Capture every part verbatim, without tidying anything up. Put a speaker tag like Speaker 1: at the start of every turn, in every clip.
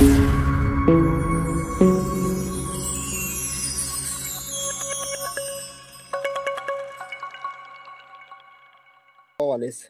Speaker 1: Olis.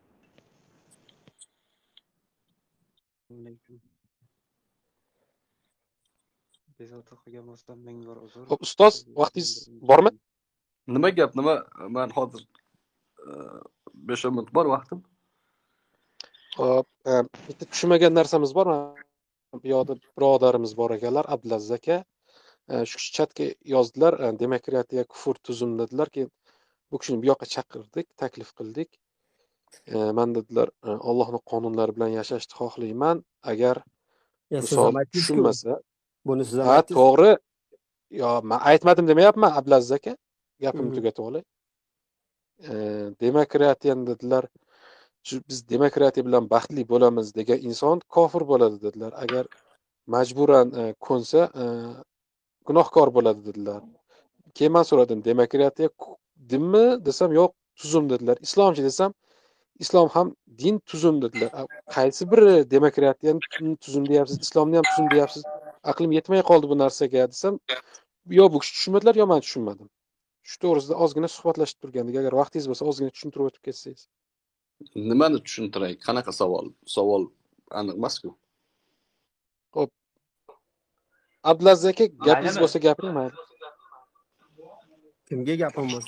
Speaker 2: Hop, ustoz, vaqtingiz bormi?
Speaker 3: Nima gap, nima? Men hozir besh minut bor vaqtim.
Speaker 2: Hop, bitta tushunmagan narsamiz bor. Bu yoqda birodarimiz bor ekanlar, Abdulaziz aka. Shu chatga yozdilar, demokratiya kufr tuzum dedilar-ki, bu kishini bu yoqqa chaqirdik, taklif qildik. Men dedilar, Allohning qonunlari bilan yashashni xohlayman. Agar misol tushunmasa,
Speaker 1: buni siz ham
Speaker 2: ha,
Speaker 1: aytdingiz.
Speaker 2: to'g'ri. Yo, men aytmadim demayapman, Abdulaziz aka. Gapimni tugatib olay. Demokratiyani dedilar, biz demokratiya bilan baxtli bo'lamiz degan inson kofir bo'ladi dedilar. Agar majburan ko'nsa, gunohkor bo'ladi dedilar. Keyin men so'radim, demokratiya dinmi desam, yo'q, tuzum dedilar. Islomchi desam, islom ham din, tuzum dedilar. Qaysi biri demokratiyani tuzum deyapsiz, islomni ham tuzum deyapsiz? Aqlim yetmay qoldi bu narsaga desam, yo bu kishi tushunmadilar, yo men tushunmadim. Shu to'g'risida ozgina suhbatlashib turgandik. Agar vaqtingiz bo'lsa, ozgina tushuntirib o'tib ketsangiz.
Speaker 3: Nimani tushuntiray? Qanaqa savol? Savol aniq emas-ku.
Speaker 2: Xo'p. Abdulaziz aka, gapingiz bo'lsa gapiring, mayli.
Speaker 1: Kimga gapim bo'lsa?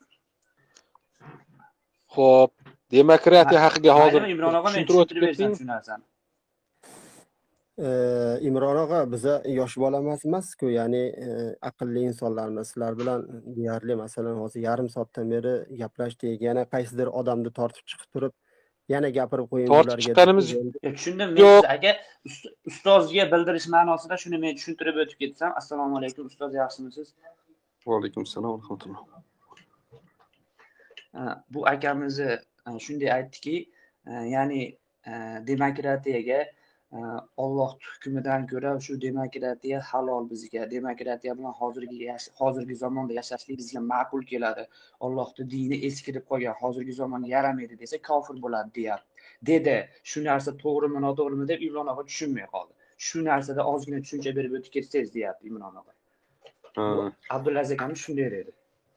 Speaker 2: Xo'p, demokratiya haqiga hozir
Speaker 4: Imron og'a, men
Speaker 2: tushuntirib o'tib
Speaker 4: tushuntirib
Speaker 2: keting.
Speaker 4: shu narsani.
Speaker 1: Imron og'a, biza yosh bola emas-ku, ya'ni aqlli insonlarmiz. Sizlar bilan deyarli masalan hozir yarim soatdan beri gaplashdik. Yana qaysidir odamni tortib chiqib turib, yana gapirib qo'ying
Speaker 2: Tortib
Speaker 1: bularga.
Speaker 2: chiqqanimiz
Speaker 4: Tushundim. Men aka ustozga bildirish ma'nosida shuni men tushuntirib o'tib ketsam. Assalomu alaykum ustoz, yaxshimisiz?
Speaker 3: Va alaykum assalom va rahmatulloh.
Speaker 4: Bu akamizni shunday aytdiki, ya'ni demokratiyaga Alloh hukmidan ko'ra shu demokratiya halol bizga. Demokratiya bilan hozirgi hozirgi zamonda yashashlik bizga ma'qul keladi. Allohning dini eskirib qolgan, hozirgi zamonga yaramaydi desa kofir bo'ladi deyapti. Dedi. Shu narsa to'g'rimi, noto'g'rimi deb Imron og'a tushunmay qoldi. Shu narsada ozgina tushuncha berib o'tib ketsangiz deyapti Imron og'a. Abdulaziz akam shunday dedi.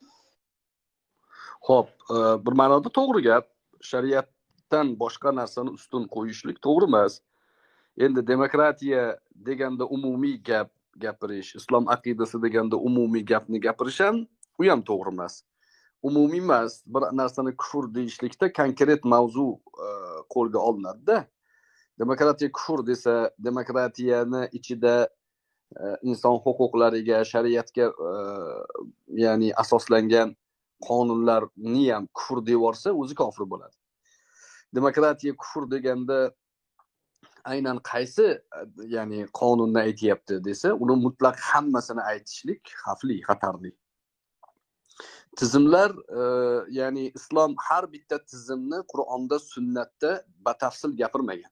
Speaker 3: Xo'p, bir ma'noda to'g'ri gap. Shariatdan boshqa narsani ustun qo'yishlik to'g'ri emas. Endi demokratiya deganda umumiy gap gapirish, islom aqidasi deganda umumiy gapni gapirish ham u ham to'g'ri emas. Umumiy emas, bir narsani kufr deyishlikda konkret mavzu qo'lga olinadi-da. Demokratiya kufr desa, demokratiyani ichida inson huquqlariga, shariatga ya'ni asoslangan qonunlarni ham kufr deb yorsa, o'zi kofir bo'ladi. Demokratiya kufr deganda aynan qaysi ya'ni qonunni aytyapti desa, uni mutlaq hammasini aytishlik xavfli, xatarli. Tizimlar ya'ni islom har bitta tizimni Qur'onda, sunnatda batafsil gapirmagan.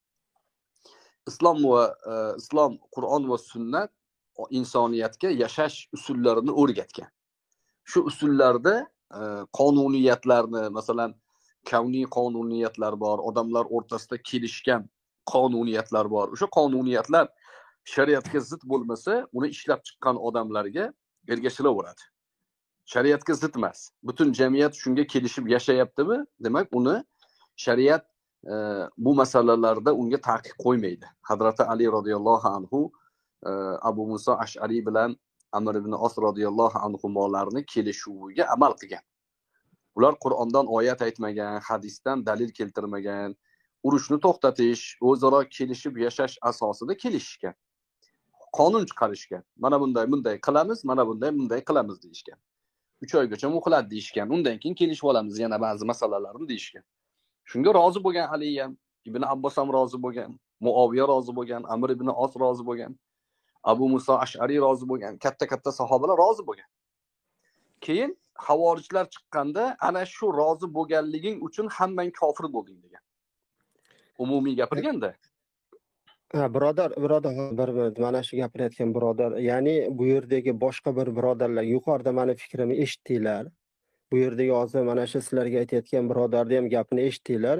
Speaker 3: Islom va islom, Qur'on va sunnat insoniyatga yashash usullarini o'rgatgan. Shu usullarda qonuniyatlarni, masalan, kavniy qonuniyatlar bor, odamlar o'rtasida kelishgan qonuniyatlar bor. O'sha qonuniyatlar shariatga zid bo'lmasa, uni ishlab chiqqan odamlarga ergashilaveradi. Shariatga zid emas. Butun jamiyat shunga kelishib yashayaptimi? Demak, uni shariat bu masalalarda unga taqiq qo'ymaydi. Hazrati Ali radhiyallohu anhu Abu Musa Ash'ari bilan Amr ibn As radhiyallohu anhularni kelishuviga amal qilgan. Ular Qur'ondan oyat aytmagan, hadisdan dalil keltirmagan, urushni to'xtatish, o'zaro kelishib yashash asosida kelishishgan. Qonun chiqarishgan. Mana bunday bunday qilamiz, mana bunday bunday qilamiz deyishgan. uch oygacha muhlat deyishgan. Undan keyin kelishib olamiz yana ba'zi masalalarni deyishgan. Shunga rozi bo'lgan Ali ham, Ibn Abbos ham rozi bo'lgan, Muaviya rozi bo'lgan, Amr ibn As rozi bo'lgan, Abu Musa Ash'ari rozi bo'lgan, katta-katta sahobalar rozi bo'lgan. Keyin havorijlar chiqqanda ana shu rozi bo'lganliging uchun hammang kofir bo'lding degan. Umumiy gapirganda.
Speaker 1: Ha, birodar, birodar, bir mana shu gapirayotgan birodar, ya'ni bu yerdagi boshqa bir birodarlar yuqorida meni fikrimni eshitdinglar. Bu yerdagi hozir mana shu sizlarga aytayotgan birodarning ham gapini eshitdinglar.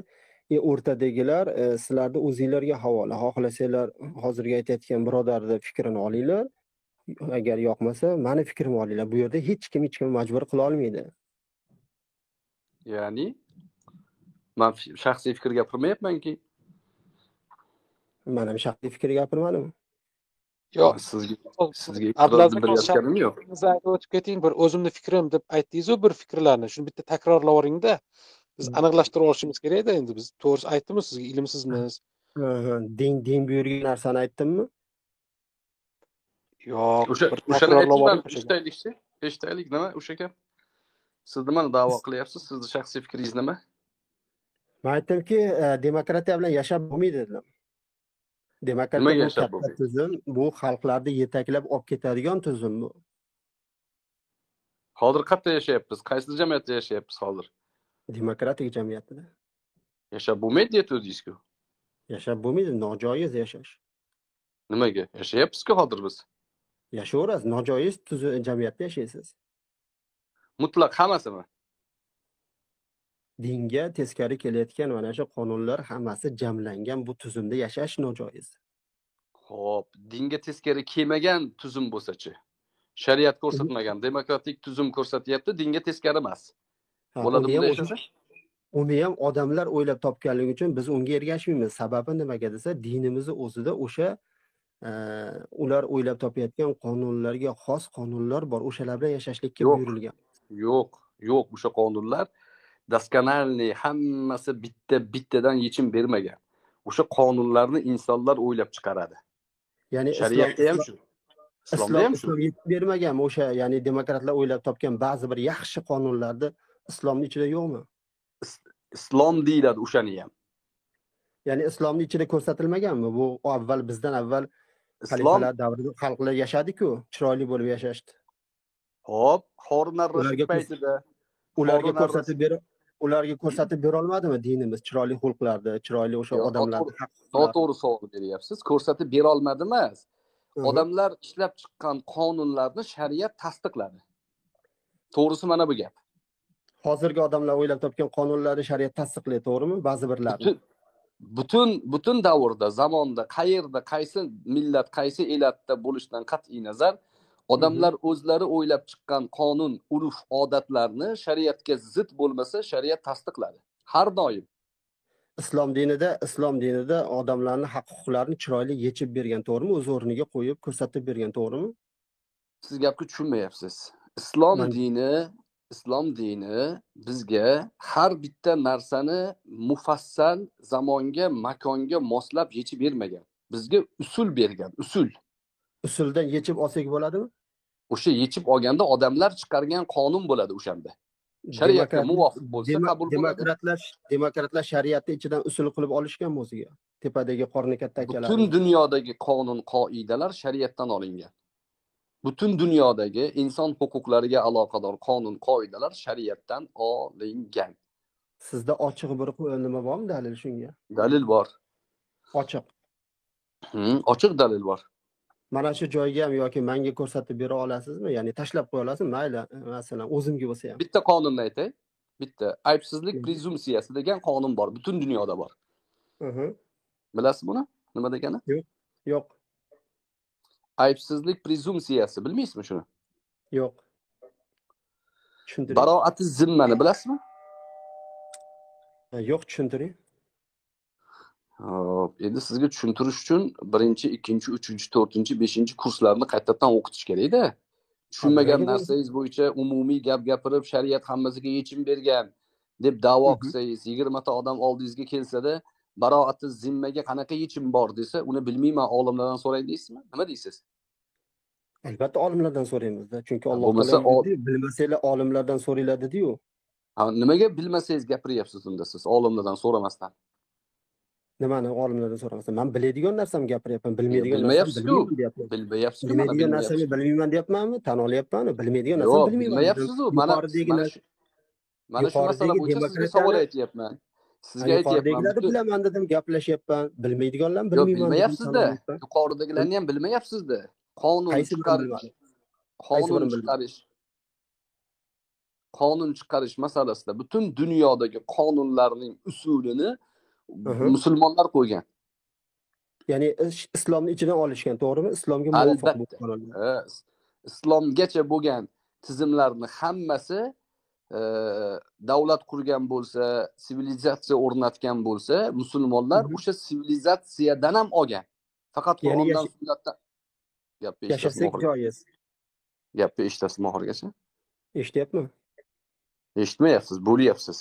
Speaker 1: E, o'rtadagilar e, sizlarni o'zinglarga havola. Xohlasanglar hozirgi aytayotgan birodarni fikrini olinglar. Agar yoqmasa, mani fikrimni olinglar. Bu yerda hech kim hech kimni majbur qila olmaydi.
Speaker 3: Ya'ni men fi- shaxsiy fikr gapirmayapmanki.
Speaker 1: Men ham shaxsiy fikr gapirmadim.
Speaker 2: Yo'q,
Speaker 3: Sizga sizga e'tiroz
Speaker 2: Abdulaziz aka,
Speaker 3: bildirayotganim yo'q.
Speaker 2: shaxsiyatni o'tib keting, bir o'zimni fikrim deb aytdingiz-ku bir fikrlarni. Shuni bitta takrorlab yuboring-da. Biz aniqlashtirib olishimiz kerak-da endi biz. To'g'risi aytdimmi sizga ilmsizmiz?
Speaker 1: Ha, ha, Din din buyurgan narsani aytdimmi?
Speaker 2: Yo'q,
Speaker 3: O'sha
Speaker 2: bir
Speaker 3: o'shani
Speaker 2: takrorlab
Speaker 3: ayting,
Speaker 2: yuboring
Speaker 3: man
Speaker 2: o'sha gapni.
Speaker 3: eshitaylikchi. Eshitaylik nima o'sha gap? Siz nimani da'vo qilyapsiz? Sizni shaxsiy fikringiz nima?
Speaker 1: Men aytdimki, e, demokratiya bilan yashab bo'lmaydi dedim. Demokratiya
Speaker 3: Nimaga
Speaker 1: bu
Speaker 3: yashab
Speaker 1: katta
Speaker 3: bo'lmaydi?
Speaker 1: tuzum, bu xalqlarni yetaklab olib ketadigan tuzum bu.
Speaker 3: Hozir qayerda yashayapmiz? Qaysi jamiyatda yashayapmiz hozir?
Speaker 1: Demokratik jamiyatida.
Speaker 3: Yashab bo'lmaydi deyotgandingiz-ku.
Speaker 1: Yashab bo'lmaydi, nojoiz yashash.
Speaker 3: Nimaga? Yashayapmiz-ku hozir biz.
Speaker 1: Yashayverasiz, nojoiz tuzum jamiyatda yashaysiz.
Speaker 3: Mutlaq hammasimi?
Speaker 1: Dinga teskari kelayotgan mana shu qonunlar hammasi jamlangan bu tuzumda yashash nojoiz.
Speaker 3: Xo'p, dinga teskari kelmagan tuzum bo'lsa-chi? Shariat ko'rsatmagan demokratik tuzum ko'rsatyapti, dinga teskari emas.
Speaker 1: Ha,
Speaker 3: Bo'ladi
Speaker 1: uni ham
Speaker 3: bunday
Speaker 1: o'sha-
Speaker 3: yashasa?
Speaker 1: uni ham odamlar o'ylab topganligi uchun biz unga ergashmaymiz. Sababi nimaga desa, dinimizni o'zida o'sha e, ular o'ylab topayotgan qonunlarga xos qonunlar bor. O'shalar bilan yashashlikka
Speaker 3: Yo'q.
Speaker 1: buyurilgan.
Speaker 3: Yo'q, yo'q, o'sha qonunlar daskanalniy, hammasi bitta bittadan yechim bermagan. O'sha qonunlarni insonlar o'ylab chiqaradi.
Speaker 1: Ya'ni
Speaker 3: Shariatda ham
Speaker 1: islom
Speaker 3: shu. Islomda
Speaker 1: islom
Speaker 3: ham shu.
Speaker 1: islom yetib bermaganmi o'sha, ya'ni demokratlar o'ylab topgan ba'zi bir yaxshi qonunlarni islomning ichida yo'qmi?
Speaker 3: Islom deyiladi o'shani ham.
Speaker 1: Ya'ni islomning ichida ko'rsatilmaganmi? Bu avval bizdan avval
Speaker 3: Islom,
Speaker 1: xalifalar davrida xalqlar yashadi-ku, chiroyli bo'lib yashashdi.
Speaker 3: hop, Harun ar-Rashid
Speaker 1: Ularga ko'rs-
Speaker 3: paytida
Speaker 1: Ularga
Speaker 3: Harun
Speaker 1: ko'rsatib ber ularga ko'rsatib bera olmadimi dinimiz chiroyli xulqlarni, chiroyli o'sha
Speaker 3: Yo'q,
Speaker 1: odamlarni
Speaker 3: noto'g'ri-
Speaker 1: haq-huquqlarini?
Speaker 3: noto'g'ri savol beryapsiz. Ko'rsatib bera olmadi emas.
Speaker 1: Mhm.
Speaker 3: Odamlar ishlab chiqqan qonunlarni shariat tasdiqladi. To'g'risi mana bu gap.
Speaker 1: Hozirgi odamlar o'ylab topgan qonunlarni shariat tasdiqlaydi, to'g'rimi? Ba'zi birlarini.
Speaker 3: Butun butun butun davrda, zamonda, qayerda, qaysi millat, qaysi elatda bo'lishidan qat'iy nazar, odamlar o'zlari o'ylab chiqqan qonun, urf, odatlarni shariatga zid bo'lmasa, shariat tasdiqladi. Har doim.
Speaker 1: Islom dinida, islom dinida odamlarning haq-huquqlarini chiroyli yechib bergan, to'g'rimi? O'z o'rniga qo'yib ko'rsatib bergan, to'g'rimi?
Speaker 3: Siz gapni tushunmayapsiz. Islom
Speaker 1: Man-
Speaker 3: dini, islom dini bizga har bitta narsani mufassal zamonga, makonga moslab yechib bermagan. Bizga usul bergan, usul.
Speaker 1: Usuldan yechib olsak bo'ladimi?
Speaker 3: O'sha yechib olganda odamlar chiqargan qonun bo'ladi o'shanda. Shariatga
Speaker 1: Demokrat-
Speaker 3: muvofiq bo'lsa
Speaker 1: dema-
Speaker 3: qabul bo'ladi.
Speaker 1: Demokratlar demokratlar shariatni ichidan usul qilib olishganmi o'ziga? Tepadagi qorni katta akalar.
Speaker 3: Butun dunyodagi qonun qoidalar shariatdan olingan. Butun dunyodagi inson huquqlariga aloqador qonun qoidalar shariatdan olingan.
Speaker 1: Sizda ochiq bir nima bormi dalil shunga?
Speaker 3: Dalil bor.
Speaker 1: Ochiq.
Speaker 3: Hmm, ochiq dalil bor.
Speaker 1: Mana shu joyga ham yoki menga ko'rsatib bera olasizmi? Ya'ni tashlab qo'ya olasizmi? Mayli, masalan, o'zimga bo'lsa ham.
Speaker 3: Bitta qonunni aytay. Bitta aybsizlik
Speaker 1: Mhm.
Speaker 3: prezumsiyasi degan qonun bor. Butun dunyoda bor.
Speaker 1: Mhm.
Speaker 3: Bilasiz buni? Nima degani?
Speaker 1: Yo'q,
Speaker 3: Aybsizlik prezumsiyasi, bilmaysizmi shuni?
Speaker 1: yo'q. Tushuntiring.
Speaker 3: Baroati zimmani bilasizmi?
Speaker 1: Yo'q, tushuntiring.
Speaker 3: Hop, endi sizga tushuntirish uchun birinchi, ikkinchi, uchinchi, to'rtinchi, beshinchi kurslarni qaytadan o'qitish kerak-da. Tushunmagan
Speaker 1: Nimaga
Speaker 3: narsangiz bo'yicha umumiy gap gapirib, shariat hammasiga yechim bergan deb da'vo
Speaker 1: Mhm.
Speaker 3: qilsangiz, yigirma ta odam oldingizga kelsa-da, baroati zimmaga qanaqa yechim bor desa, uni bilmayman, olimlardan so'ray deysizmi? Nima deysiz?
Speaker 1: Albatta olimlardan so'raymiz-da. Chunki Alloh
Speaker 3: bo'lmasa
Speaker 1: taolo
Speaker 3: ol-
Speaker 1: dedi, bilmasanglar olimlardan so'ranglar dedi-yu.
Speaker 3: Ha, nimaga bilmasangiz gapiryapsiz unda siz olimlardan so'ramasdan?
Speaker 1: Nimani olimlardan so'ramasdan? Men biladigan narsamni gapiryapman,
Speaker 3: Yo'q,
Speaker 1: bilmaydigan narsani
Speaker 3: bilmayapsiz-ku.
Speaker 1: bilmayman deyapman.
Speaker 3: Bilmayapsiz-ku, mana
Speaker 1: Bilmaydigan narsani
Speaker 3: bilmayapsiz.
Speaker 1: bilmayman deyapmanmi? Tan olyapman, bilmaydigan narsani
Speaker 3: Yo'q,
Speaker 1: bilmayman.
Speaker 3: bilmayapsiz-ku. Mana
Speaker 1: Yuqoridagi
Speaker 3: mana shu mana shu masala
Speaker 1: yuqoridagi
Speaker 3: bo'yicha sizga
Speaker 1: demokratiyani-
Speaker 3: savol aytyapman. Sizga aytyapman.
Speaker 1: yuqoridagilarni
Speaker 3: butun-
Speaker 1: bilaman dedim, gaplashyapman. Bilmaydiganlarni
Speaker 3: Yo'q,
Speaker 1: bilmayman dedim.
Speaker 3: bilmayapsiz-da.
Speaker 1: tan olyapman.
Speaker 3: Yuqoridagilarni ham bilmayapsiz-da. Qonun
Speaker 1: Qaysi birini
Speaker 3: chiqarish,
Speaker 1: bilmadim?
Speaker 3: qonun
Speaker 1: birini bilmadim?
Speaker 3: chiqarish, qonun chiqarish masalasida butun dunyodagi qonunlarning usulini
Speaker 1: Aha.
Speaker 3: musulmonlar qo'ygan.
Speaker 1: Ya'ni ish- islomni ichidan olishgan, to'g'rimi? Islomga muvofiq bu
Speaker 3: Albatta.
Speaker 1: qonunlar.
Speaker 3: Ha, islomgacha bo'lgan tizimlarni hammasi e, davlat qurgan bo'lsa, sivilizatsiya o'rnatgan bo'lsa, musulmonlar
Speaker 1: Mhm.
Speaker 3: o'sha sivilizatsiyadan ham olgan. Faqat
Speaker 1: Ya'ni
Speaker 3: Qur'ondan,
Speaker 1: yash-
Speaker 3: sunnatdan gapni eshitasiz
Speaker 1: yashasak
Speaker 3: mohirgacha.
Speaker 1: joiz.
Speaker 3: Gapni eshitasiz mohirgacha.
Speaker 1: Eshityapmi?
Speaker 3: Eshitmayapsiz, bo'lyapsiz.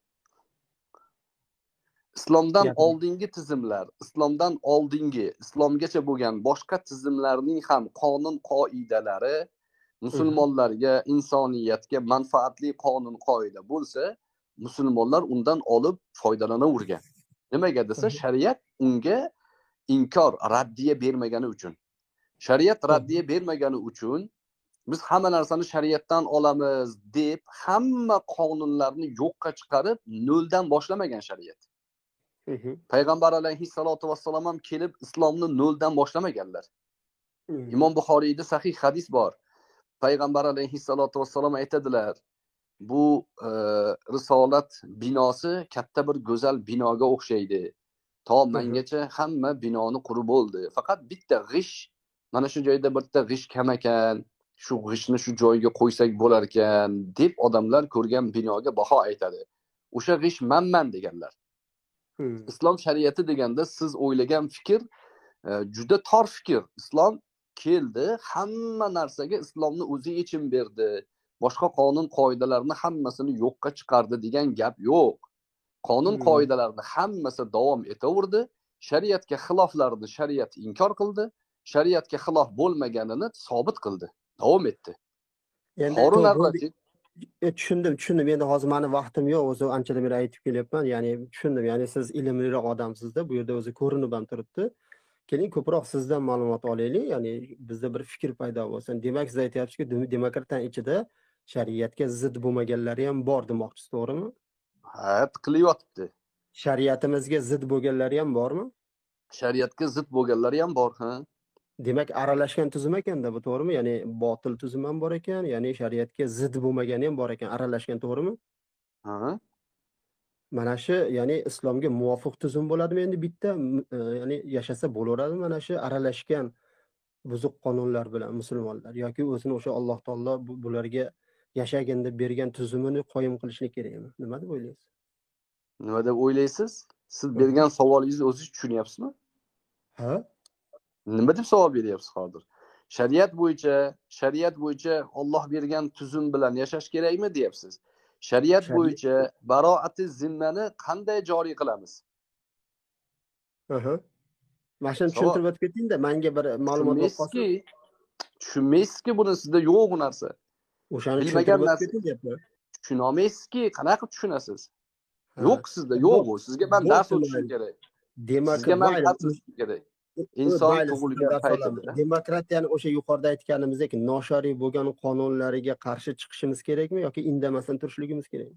Speaker 3: Islomdan
Speaker 1: Gapim.
Speaker 3: oldingi tizimlar, islomdan oldingi, islomgacha bo'lgan boshqa tizimlarning ham qonun qoidalari musulmonlarga, insoniyatga manfaatli qonun qoida bo'lsa, musulmonlar undan olib foydalanavergan. Nimaga desa,
Speaker 1: Mhm.
Speaker 3: shariat unga inkor, raddiya bermagani uchun. Shariat raddiya bermagani uchun biz hamma narsani shariatdan olamiz deb hamma qonunlarni yo'qqa chiqarib noldan boshlamagan shariat.
Speaker 1: Mhm.
Speaker 3: Payg'ambar alayhissalotu vassalom ham kelib islomni noldan boshlamaganlar.
Speaker 1: Mhm.
Speaker 3: Imom Buxoriyda sahih hadis bor. Payg'ambar alayhissalotu vassalom aytadilar, bu e, risolat binosi katta bir go'zal binoga o'xshaydi. To mangacha hamma binoni qurib bo'ldi. Faqat bitta g'ish, mana shu joyda bitta g'ish kam ekan, shu g'ishni shu joyga qo'ysak bo'lar ekan deb odamlar ko'rgan binoga baho aytadi. O'sha g'ish manman deganlar.
Speaker 1: Mhm.
Speaker 3: Islom shariati deganda siz o'ylagan fikr e, juda tor fikr. Islom keldi, hamma narsaga islomni o'zi yechim berdi. Boshqa qonun qoidalarni hammasini yo'qqa chiqardi degan gap yo'q. Qonun
Speaker 1: Hmm.
Speaker 3: qoidalarni hammasi davom etaverdi. Shariatga xiloflarni shariat inkor qildi. Shariatga xilof bo'lmaganini sobit qildi. Davom etdi.
Speaker 1: Endi
Speaker 3: Harun
Speaker 1: to'g'ri-
Speaker 3: ar-Rashid
Speaker 1: E, tushundim, tushundim. Endi hozir mani vaqtim yo'q, o'zi anchadan beri aytib kelyapman. Ya'ni tushundim. Ya'ni siz ilmliroq odamsizda, bu yerda o'zi ko'rinib ham turibdi. Keling ko'proq sizdan ma'lumot olaylik. Ya'ni bizda bir fikr paydo bo'lsin. Demak, siz aytyapsizki, dem- demokratlar ichida shariatga zid bo'lmaganlari ham bor demoqchisiz, to'g'rimi?
Speaker 3: ha qilyotibdi.
Speaker 1: Shariatimizga zid bo'lganlari ham bormi?
Speaker 3: Shariatga zid bo'lganlari ham bor, ha.
Speaker 1: Demak, aralashgan tuzum ekanda bu, to'g'rimi? Ya'ni botil tuzum ham bor ekan, ya'ni shariatga zid bo'lmagani ham bor ekan, aralashgan, to'g'rimi?
Speaker 3: Ha.
Speaker 1: Mana shu, ya'ni islomga muvofiq tuzum bo'ladimi endi bitta, m- e, ya'ni yashasa bo'laveradimi mana shu aralashgan buzuq qonunlar bilan musulmonlar, yoki o'zini o'sha Alloh taolo bu- bularga yashagin deb bergan tuzumini qoyim qilishlik kerakmi? Nima deb o'ylaysiz?
Speaker 3: Nima deb o'ylaysiz? Siz bergan savolingizni o'zingiz tushunyapsizmi?
Speaker 1: Ha?
Speaker 3: Nima deb savol beryapsiz hozir? Shariat bo'yicha, shariat bo'yicha Alloh bergan tuzum bilan yashash kerakmi deyapsiz? Shariat
Speaker 1: Shariat-
Speaker 3: bo'yicha baroati zimmani qanday joriy qilamiz?
Speaker 1: Aha. Mana shuni
Speaker 3: Savol-
Speaker 1: tushuntirib o'tib ketingda, menga bir ma'lumot bo'lib qolsin.
Speaker 3: Tushunmaysizki, tushunmaysizki buni sizda yo'q bu narsa.
Speaker 1: O'shani
Speaker 3: bilmagan
Speaker 1: tushuntirib o'tib
Speaker 3: narsa-
Speaker 1: keting deyapman.
Speaker 3: Tushunolmaysizki, qanaqa tushunasiz?
Speaker 1: Ha.
Speaker 3: Yo'q sizda, yo'q bu. Sizga men
Speaker 1: Bu
Speaker 3: dars
Speaker 1: bilan-
Speaker 3: o'tishim kerak.
Speaker 1: Demak,
Speaker 3: Sizga men
Speaker 1: mayli,
Speaker 3: dars o'tishim kerak. Inson
Speaker 1: mayli,
Speaker 3: tug'ilgan
Speaker 1: sizdan dars olaman.
Speaker 3: paytida.
Speaker 1: Demokratiyani o'sha yuqorida aytganimizdek noshariy bo'lgan qonunlariga qarshi chiqishimiz kerakmi yoki indamasdan turishligimiz kerakmi?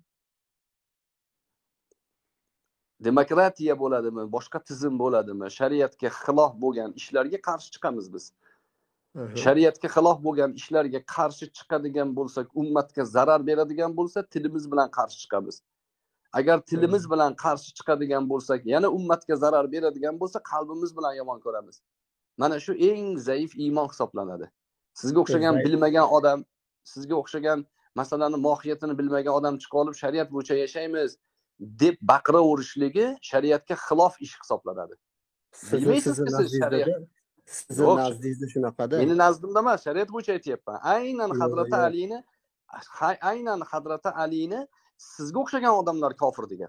Speaker 3: Demokratiya bo'ladimi, boshqa tizim bo'ladimi, shariatga xilof bo'lgan ishlarga qarshi chiqamiz biz.
Speaker 1: Aha.
Speaker 3: Shariatga xilof bo'lgan ishlarga qarshi chiqadigan bo'lsak, ummatga zarar beradigan bo'lsa, tilimiz bilan qarshi chiqamiz. Agar tilimiz bilan qarshi chiqadigan bo'lsak, yana ummatga zarar beradigan bo'lsa, qalbimiz bilan yomon ko'ramiz. Mana shu eng zaif iymon hisoblanadi. Sizga o'xshagan
Speaker 1: Zaif.
Speaker 3: bilmagan odam, sizga o'xshagan masalani mohiyatini bilmagan odam chiqib olib shariat bo'yicha yashaymiz deb baqiraverishligi shariatga xilof ish hisoblanadi.
Speaker 1: Sizni
Speaker 3: Bilmaysizki
Speaker 1: sizni
Speaker 3: siz
Speaker 1: nazdingizda
Speaker 3: shariat-
Speaker 1: sizni
Speaker 3: Yo'q.
Speaker 1: nazdingizda shunaqada.
Speaker 3: Meni nazdimda emas, shariat bo'yicha aytyapman. Aynan
Speaker 1: Yo'q,
Speaker 3: Hazrati
Speaker 1: yo'q.
Speaker 3: Alini, hay- aynan Hazrati Alini sizga o'xshagan odamlar kofir degan.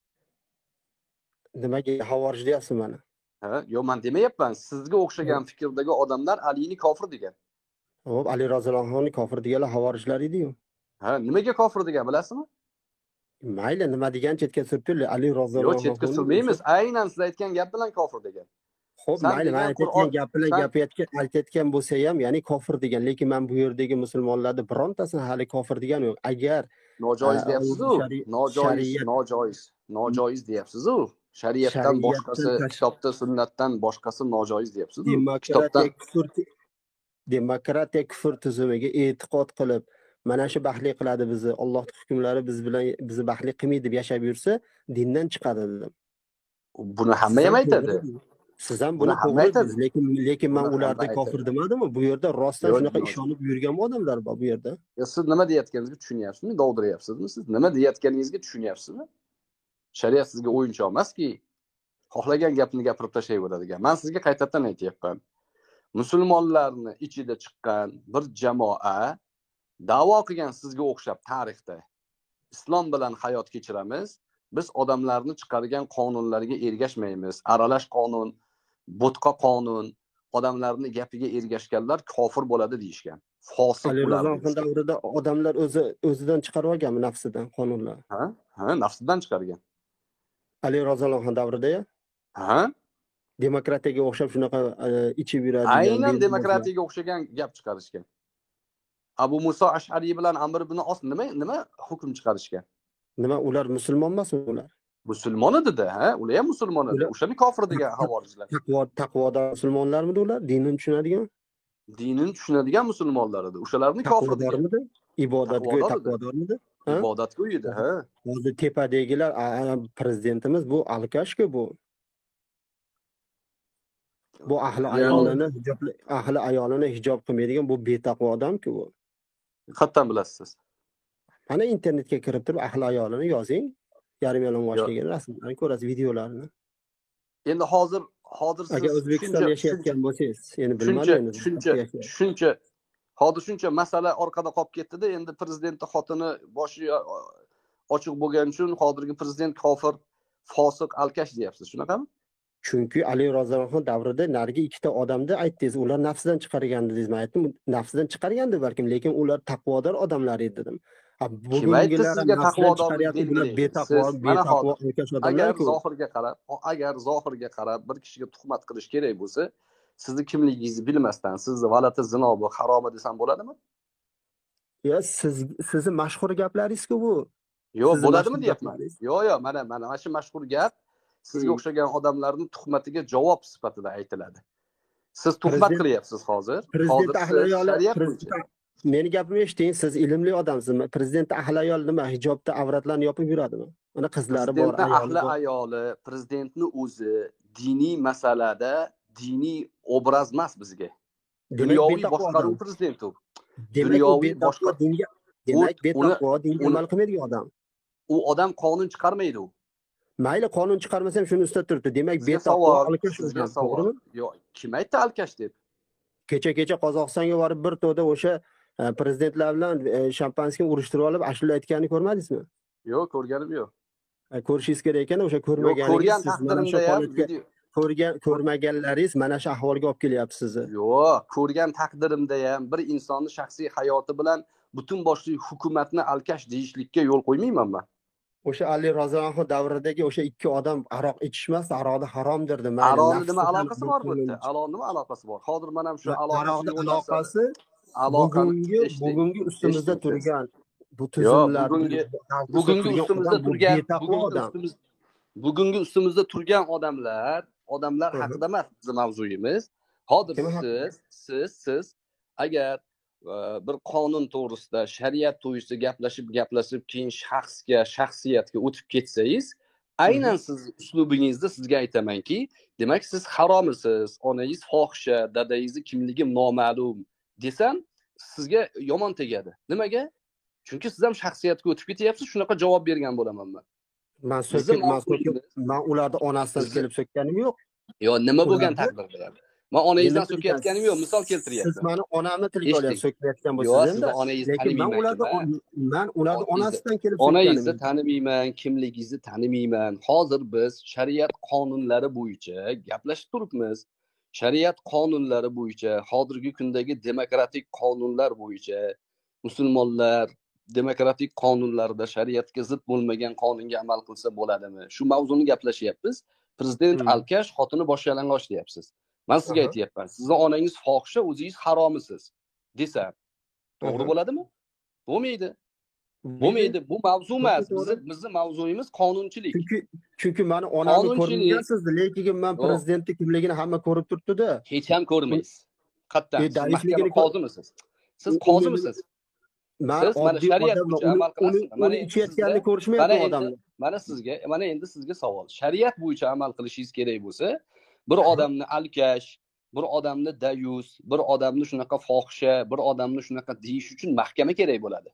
Speaker 1: Nimaga havorij deyapsiz mana?
Speaker 3: Ha, yo'q, men demayapman. Sizga o'xshagan fikrdagi odamlar Alini kofir degan.
Speaker 1: Hop, Ali roziyallohu anhu kofir deganlar havorijlar edi-yu.
Speaker 3: Ha, nimaga kofir degan bilasizmi?
Speaker 1: Mayli, nima degan chetga suribdi, Ali roziyallohu
Speaker 3: Yo'q,
Speaker 1: anhu.
Speaker 3: chetga surmaymiz. Aynan siz aytgan gap bilan kofir degan.
Speaker 1: Xo'p,
Speaker 3: Sen
Speaker 1: mayli, men
Speaker 3: degan
Speaker 1: aytayotgan
Speaker 3: Qur'on-
Speaker 1: gap bilan
Speaker 3: sen-
Speaker 1: gapayotgan aytayotgan bo'lsa ham, ya'ni kofir degan, lekin men bu yerdagi musulmonlarni birontasini hali kofir degani yo'q. Agar
Speaker 3: Nojoiz
Speaker 1: Ha,
Speaker 3: deyapsiz-u.
Speaker 1: shari-
Speaker 3: Nojoiz,
Speaker 1: shariat-
Speaker 3: nojoiz, nojoiz deyapsiz-u. Shariatdan
Speaker 1: Shariatdan
Speaker 3: boshqasi,
Speaker 1: tash-
Speaker 3: kitobda, sunnatdan boshqasi nojoiz deyapsiz-u.
Speaker 1: demokratiya kufr demokratiya kufr tuzumiga e'tiqod qilib, mana shu baxtli qiladi bizni, Allohning hukmlari biz bilan bizni baxtli qilmaydi deb yashab yursa, dindan chiqadi dedim.
Speaker 3: Buni hamma ham aytadi.
Speaker 1: Siz ham
Speaker 3: Buni
Speaker 1: buni
Speaker 3: hamma
Speaker 1: to'g'ri
Speaker 3: aytadi.
Speaker 1: dedingiz, lekin lekin men
Speaker 3: Buni hamma
Speaker 1: ularda
Speaker 3: aytadi.
Speaker 1: kofir demadimmi? Bu yerda rostdan
Speaker 3: Yo'q,
Speaker 1: shunaqa
Speaker 3: yo'q.
Speaker 1: ishonib yurgan odamlar bor bu yerda.
Speaker 3: Ya siz nima deyotganingizga tushunyapsizmi? Dovdiryapsizmi siz? Nima deyotganingizga tushunyapsizmi? Shariat sizga o'yinchoq emaski. Xohlagan gapni gapirib tashlayveradigan. Men sizga qaytadan aytyapman. Musulmonlarni ichida chiqqan bir jamoa da'vo qilgan sizga o'xshab tarixda islom bilan hayot kechiramiz. Biz odamlarni chiqargan qonunlarga ergashmaymiz. Aralash qonun, bo'tqa qonun, odamlarni gapiga ergashganlar kofir bo'ladi deyishgan. Fosiq
Speaker 1: Ali
Speaker 3: bo'ladi.
Speaker 1: Rozon davrida odamlar o'zi o'zidan chiqarib olganmi nafsidan qonunlar?
Speaker 3: Ha? Ha, nafsidan chiqargan.
Speaker 1: Ali Rozon davrida-ya
Speaker 3: Ha?
Speaker 1: demokratiyaga o'xshab shunaqa e, ichib yuradigan.
Speaker 3: Aynan
Speaker 1: benzin
Speaker 3: demokratiyaga o'xshagan gap chiqarishgan. Abu Muso Ash'ari bilan Amr ibn Os nima nima hukm chiqarishgan?
Speaker 1: Nima ular musulmon emasmi ular?
Speaker 3: Musulmon edi-da, ha? Ular ham musulmon edi.
Speaker 1: Ular-
Speaker 3: O'shani kofir degan havorijlar.
Speaker 1: Taqvo taqvodor musulmonlarmidi ular? Dinni tushunadigan?
Speaker 3: Dinini tushunadigan musulmonlar edi. O'shalarni kofir degan.
Speaker 1: Taqvodormidi? Ibodatgo'y
Speaker 3: Taqvodor edi.
Speaker 1: taqvodormidi? Ha?
Speaker 3: Ibodatgo'y edi, ha?
Speaker 1: Hozir tepadagilar a- a- prezidentimiz bu alkashku bu. Bu ahli
Speaker 3: Yani-
Speaker 1: ayolini hijob ahli ayolini hijob qilmaydigan bu betaqvo odamku bu.
Speaker 3: Qayerdan bilasiz siz?
Speaker 1: Mana internetga kirib turib ahli ayolini yozing. Yarim yalang'ochligini rasmlarini ko'rasiz, videolarini.
Speaker 3: Endi hozir hozir siz
Speaker 1: Agar O'zbekistonda yashayotgan bo'lsangiz, endi
Speaker 3: shuncha
Speaker 1: bilmadim.
Speaker 3: shuncha shuncha hozir shuncha masala orqada qolib ketdi-da, endi prezidentning xotini boshi ochiq bo'lgani uchun hozirgi prezident kofir, fosiq, alkash deyapsiz, shunaqami?
Speaker 1: Chunki Ali Roziyxon davrida narigi ikkita odamni aytdingiz, ular nafsidan chiqargandi dedingiz. Men aytdim, nafsidan chiqargandi balkim, lekin ular taqvodor odamlar edi dedim. Ha,
Speaker 3: Kim aytdi
Speaker 1: bugungilar
Speaker 3: sizga
Speaker 1: nafsidan
Speaker 3: taqvodorlik
Speaker 1: chiqaryapti, bular
Speaker 3: belgilaydi?
Speaker 1: betaqvo,
Speaker 3: Siz mana
Speaker 1: betaqvo
Speaker 3: hozir
Speaker 1: alkash
Speaker 3: agar
Speaker 1: odamlar-ku.
Speaker 3: zohirga qarab, agar zohirga qarab bir kishiga tuhmat qilish kerak bo'lsa, sizni kimligingizni bilmasdan sizni valati zino bu haromi desam bo'ladimi?
Speaker 1: Ya siz sizni mashhur gaplaringiz-ku bu.
Speaker 3: Yo'q,
Speaker 1: Sizni
Speaker 3: bo'ladimi
Speaker 1: mashhur
Speaker 3: deyapman.
Speaker 1: gaplaringiz.
Speaker 3: Yo'q, yo'q, mana mana mana shu mashhur gap sizga
Speaker 1: Hmm.
Speaker 3: o'xshagan odamlarning tuhmatiga javob sifatida aytiladi. Siz tuhmat
Speaker 1: Prezident-
Speaker 3: qilyapsiz hozir.
Speaker 1: Prezident
Speaker 3: Hozir
Speaker 1: ahli
Speaker 3: siz
Speaker 1: ayoli,
Speaker 3: shariat
Speaker 1: prezident
Speaker 3: bo'yicha.
Speaker 1: meni gapimni eshiting, siz ilmli odamsizmi? Prezident ahli ayol nima, hijobda avratlarni yopib yuradimi? Mana qizlari bor,
Speaker 3: Prezidentning
Speaker 1: ayoli
Speaker 3: ahli
Speaker 1: bor.
Speaker 3: ayoli, prezidentning o'zi diniy masalada diniy obraz emas bizga.
Speaker 1: Demak,
Speaker 3: Dunyoviy
Speaker 1: betaqvo
Speaker 3: boshqaruv
Speaker 1: odam.
Speaker 3: prezident u.
Speaker 1: Demak, u
Speaker 3: dunyoviy
Speaker 1: betaqvo
Speaker 3: boshqa-
Speaker 1: dinga, demak,
Speaker 3: U-
Speaker 1: betaqvo
Speaker 3: uni-
Speaker 1: dinga
Speaker 3: uni-
Speaker 1: amal qilmaydigan odam.
Speaker 3: U odam qonun chiqarmaydi u.
Speaker 1: Mayli qonun chiqarmasa ham shuni ustida turibdi. Demak,
Speaker 3: Sizga
Speaker 1: betaqvo
Speaker 3: savol,
Speaker 1: alkash
Speaker 3: sizga
Speaker 1: odam,
Speaker 3: savol.
Speaker 1: to'g'rimi?
Speaker 3: Yo'q, kim aytdi alkash deb?
Speaker 1: Kecha-kecha Qozog'istonga borib bir to'da o'sha e, prezidentlar bilan e, shampanskiy urishtirib olib, ashula aytganini ko'rmadingizmi?
Speaker 3: Yo'q, ko'rganim yo'q.
Speaker 1: E, Ko'rishingiz kerak ekan, o'sha
Speaker 3: Yo'q,
Speaker 1: ko'rmaganingiz
Speaker 3: ko'rgan
Speaker 1: siz mana shu
Speaker 3: taqdirimda ham
Speaker 1: holatga
Speaker 3: video
Speaker 1: ko'rgan ko'rmaganlaringiz mana shu ahvolga olib kelyapti sizni.
Speaker 3: Yo'q, ko'rgan taqdirimda ham bir insonning shaxsiy hayoti bilan butun boshli hukumatni alkash deyishlikka yo'l qo'ymayman men.
Speaker 1: O'sha Ali Roziyxon davridagi o'sha ikki odam aroq ichishmas, aroqni haromdir deb. mayli,
Speaker 3: Aronni
Speaker 1: nafsi
Speaker 3: nima
Speaker 1: ham
Speaker 3: aloqasi bor bu
Speaker 1: qonun-
Speaker 3: yerda? Aronni nima aloqasi bor? Hozir men ham shu aloqasi
Speaker 1: Aroqni
Speaker 3: yo'l
Speaker 1: aloqasi
Speaker 3: aloqani
Speaker 1: bugungi
Speaker 3: eshiting.
Speaker 1: bugungi ustimizda
Speaker 3: eshiting siz.
Speaker 1: turgan bu
Speaker 3: Yo'q,
Speaker 1: tuzumlar
Speaker 3: bugungi-
Speaker 1: davrimizda
Speaker 3: bugungi
Speaker 1: turgan
Speaker 3: ustimizda
Speaker 1: odam, bu
Speaker 3: turgan
Speaker 1: betaqvo
Speaker 3: bugungi
Speaker 1: odam.
Speaker 3: ustimiz bugungi ustimizda turgan odamlar odamlar
Speaker 1: Hı hı.
Speaker 3: haqida emas bizning mavzuyimiz. Hozir
Speaker 1: Kim haqida?
Speaker 3: siz siz siz agar e, bir qonun to'g'risida shariat to'g'risida gaplashib gaplashib keyin shaxsga shaxsiyatga o'tib ketsangiz, aynan siz uslubingizda sizga aytamanki, demak siz haromisiz, onangiz fohisha, dadangizni kimligi noma'lum desam, sizga yomon tegadi. Nimaga? Chunki siz ham shaxsiyatga o'tib ketyapsiz, shunaqa javob bergan bo'laman men.
Speaker 1: Man
Speaker 3: Bizim
Speaker 1: so'kib, man so'kib,
Speaker 3: mavzuyimiz-
Speaker 1: man ularni onasidan
Speaker 3: Bizi-
Speaker 1: kelib so'kkanim yo'q.
Speaker 3: Yo, nima bo'lgan
Speaker 1: Ularni-
Speaker 3: taqdirda ham. Men onangizdan
Speaker 1: Endi
Speaker 3: so'kayotganim yo'q, misol
Speaker 1: Siz
Speaker 3: keltiryapman.
Speaker 1: mani onamni tilga
Speaker 3: Eshiting.
Speaker 1: olyapsiz, so'kayotgan
Speaker 3: Yo'q,
Speaker 1: bo'lsangiz
Speaker 3: sizni
Speaker 1: endi.
Speaker 3: onangizni
Speaker 1: Lekin men
Speaker 3: tanimayman.
Speaker 1: ularni man ularni
Speaker 3: Onangizni-
Speaker 1: onasidan kelib so'kkanim
Speaker 3: Onangizni
Speaker 1: yo'q.
Speaker 3: tanimayman, kimligingizni tanimayman. Hozir biz shariat qonunlari bo'yicha gaplashib turibmiz. Shariat qonunlari bo'yicha, hozirgi kundagi demokratik qonunlar bo'yicha musulmonlar demokratik qonunlarda shariatga zid bo'lmagan qonunga amal qilsa bo'ladimi? Shu mavzuni gaplashyapmiz. Prezident
Speaker 1: Hmm.
Speaker 3: alkash, xotini bosh yalang'och deyapsiz. Men sizga
Speaker 1: Aha.
Speaker 3: aytyapman, sizni onangiz fohisha, o'zingiz haromisiz desam, to'g'ri
Speaker 1: Aha.
Speaker 3: bo'ladimi? Bo'lmaydi. Bo'lmaydi. Bu mavzu emas.
Speaker 1: To'g'ri.
Speaker 3: Bizni bizning mavzuyimiz qonunchilik.
Speaker 1: Chunki chunki mani onamni
Speaker 3: Qonunchilik-
Speaker 1: ko'rmagansiz, lekin men
Speaker 3: Yo'q.
Speaker 1: prezidentni kimligini hamma ko'rib turibdi-da.
Speaker 3: Hech ham ko'rmaysiz. Qayerdan?
Speaker 1: E,
Speaker 3: Siz
Speaker 1: daifligini
Speaker 3: mahkama
Speaker 1: ko'r-
Speaker 3: qozimisiz? Siz
Speaker 1: U- u
Speaker 3: qozimisiz?
Speaker 1: Men
Speaker 3: Siz mana
Speaker 1: oddiy
Speaker 3: shariat
Speaker 1: odamman,
Speaker 3: bo'yicha
Speaker 1: uni-
Speaker 3: amal qilasizmi?
Speaker 1: uni-
Speaker 3: Mana
Speaker 1: uni
Speaker 3: endi
Speaker 1: ichayotganini
Speaker 3: sizda-
Speaker 1: ko'rishmayapti
Speaker 3: mana endi-
Speaker 1: odamlar.
Speaker 3: mana sizga, mana endi sizga savol. Shariat bo'yicha amal qilishingiz kerak bo'lsa, bir odamni alkash, bir odamni dayus, bir odamni shunaqa fohisha, bir odamni shunaqa deyish uchun mahkama kerak bo'ladi.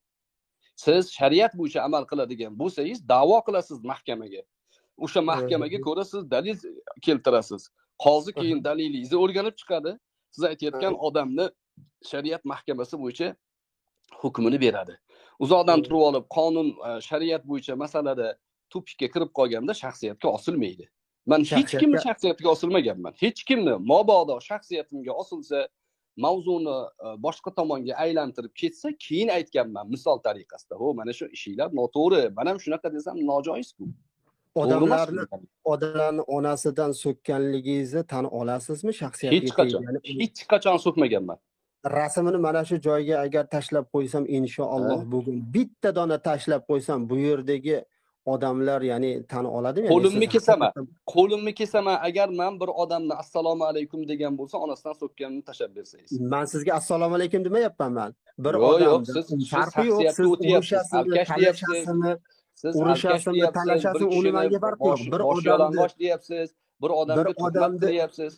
Speaker 3: Siz shariat bo'yicha amal qiladigan bo'lsangiz, da'vo qilasiz mahkamaga. O'sha mahkamaga ko'ra siz dalil keltirasiz. Qozi keyin dalilingizni o'rganib chiqadi. Siz aytayotgan odamni shariat mahkamasi bo'yicha hukmini beradi. Uzoqdan turib olib, qonun shariat bo'yicha masalada tupikka kirib qolganda shaxsiyatga osilmaydi. Men hech kimni shaxsiyatiga osilmaganman. Hech kimni mabodo shaxsiyatimga osilsa, mavzuni boshqa tomonga aylantirib ketsa, keyin aytganman misol tariqasida. Ho, mana shu ishinglar noto'g'ri. Men ham shunaqa desam nojoiz-ku.
Speaker 1: Odamlarni odamlarni onasidan so'kkanligingizni tan olasizmi shaxsiyatiga?
Speaker 3: Hech qachon, hech qachon so'kmaganman.
Speaker 1: Rasmini mana shu joyga agar tashlab qo'ysam, inshaalloh bugun bitta dona tashlab qo'ysam, bu yerdagi odamlar ya'ni tan oladimi?
Speaker 3: Qo'limni kesaman. Qo'limni kesaman agar men bir odamni assalomu alaykum degan bo'lsa, onasidan so'kkanini tashlab bersangiz.
Speaker 1: Men sizga assalomu alaykum demayapman men. Bir
Speaker 3: odam
Speaker 1: siz farqi yo'q, siz urushasizmi, talashasizmi,
Speaker 3: siz
Speaker 1: urushasizmi, talashasizmi, uni menga farqi yo'q. Bir odamni
Speaker 3: deyapsiz, bir odamga tuhmat qilyapsiz.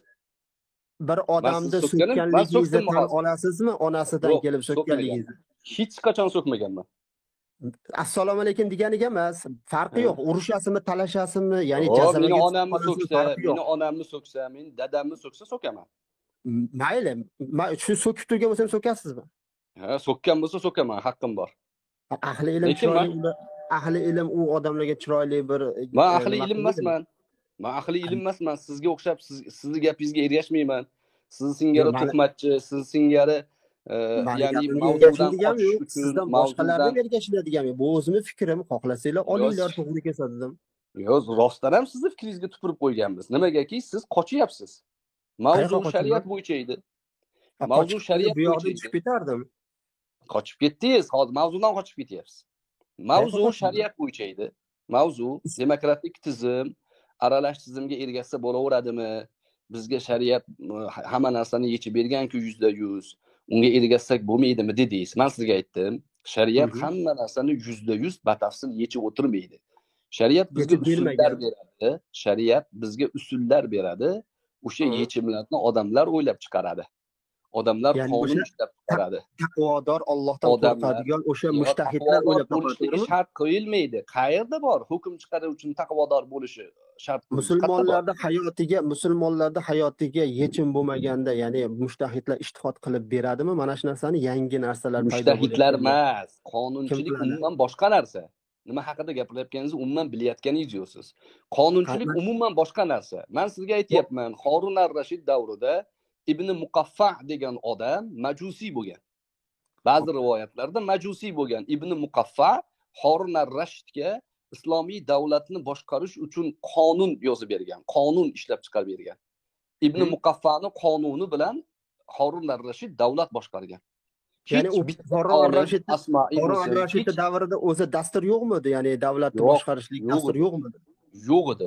Speaker 1: Bir odamni so'kkanligingizni tan olasizmi, onasidan kelib so'kkanligingizni?
Speaker 3: Hech qachon so'kmaganman.
Speaker 1: Assalomu alaykum deganiga emas, farqi yo'q. Urushasizmi, talashasizmi, ya'ni
Speaker 3: jazavaga meni onamni so'ksa, meni onamni so'ksa, meni dadamni so'ksa so'kaman.
Speaker 1: Mayli, shu so'kib turgan bo'lsam so'kasizmi?
Speaker 3: Ha, so'kkan bo'lsa so'kaman, haqqim bor.
Speaker 1: Ahli ilm chiroyli, ahli ilm u odamlarga chiroyli bir
Speaker 3: Men ahli ilm emasman. Men ahli ilm emasman. Sizga o'xshab sizni gapingizga ergashmayman. Sizni singari tuhmatchi, sizni singari ya'ni mavzudan qochish uchun
Speaker 1: sizdan boshqalarga ergashiladigan bu o'zimning fikrim, xohlasanglar olinglar, to'g'ri kelsa dedim.
Speaker 3: Yo'q, rostdan ham sizni fikringizga tupurib qo'yganmiz. Nimagaki siz qochyapsiz. Mavzu shariat bo'yicha edi. Mavzu shariat bo'yicha
Speaker 1: chiqib ketardim.
Speaker 3: Qochib ketdingiz, hozir mavzudan qochib ketyapsiz. Mavzu shariat bo'yicha edi. Mavzu demokratik tizim, aralash tizimga ergashsa bo'laveradimi? Bizga shariat hamma narsani yechib bergan-ku yuzda yuz. Unga ergashsak bo'lmaydimi dedingiz. Men sizga aytdim, shariat hamma narsani yuzda yuz batafsil yechib o'tirmaydi. Shariat bizga usullar beradi. Shariat bizga usullar beradi. O'sha yechimlarni odamlar o'ylab chiqaradi. Odamlar qonun ishlab chiqaradi.
Speaker 1: Taqvodor, Allohdan qo'rqadigan o'sha mushtahidlar o'ylab
Speaker 3: chiqarishligi shart qo'yilmaydi. Qayerda bor hukm chiqaruvchi taqvodor bo'lishi shart?
Speaker 1: Musulmonlarda hayotiga, musulmonlarda hayotiga yechim bo'lmaganda, ya'ni mushtahidlar ijtihod qilib beradimi? Mana shu narsani yangi narsalar paydo bo'ladi.
Speaker 3: Mushtahidlar emas, qonunchilik umuman boshqa narsa. Nima haqida gapirayotganingizni umuman bilayotganingiz yo'qsiz. Qonunchilik umuman boshqa narsa. Men sizga aytayapman, Harun ar-Rashid davrida Ibn Muqaffa degan odam majusiy bo'lgan. Ba'zi rivoyatlarda majusiy bo'lgan Ibn Muqaffa Harun ar-Rashidga islomiy davlatni boshqarish uchun qonun yozib bergan, qonun ishlab chiqarib bergan. Ibn Muqaffani qonuni bilan Harun ar-Rashid davlat boshqargan.
Speaker 1: Ya'ni u Harun ar-Rashid Harun ar-Rashid davrida o'zi dastur yo'qmidi? Ya'ni davlatni boshqarishlik dastur yo'qmidi?
Speaker 3: Yo'q edi.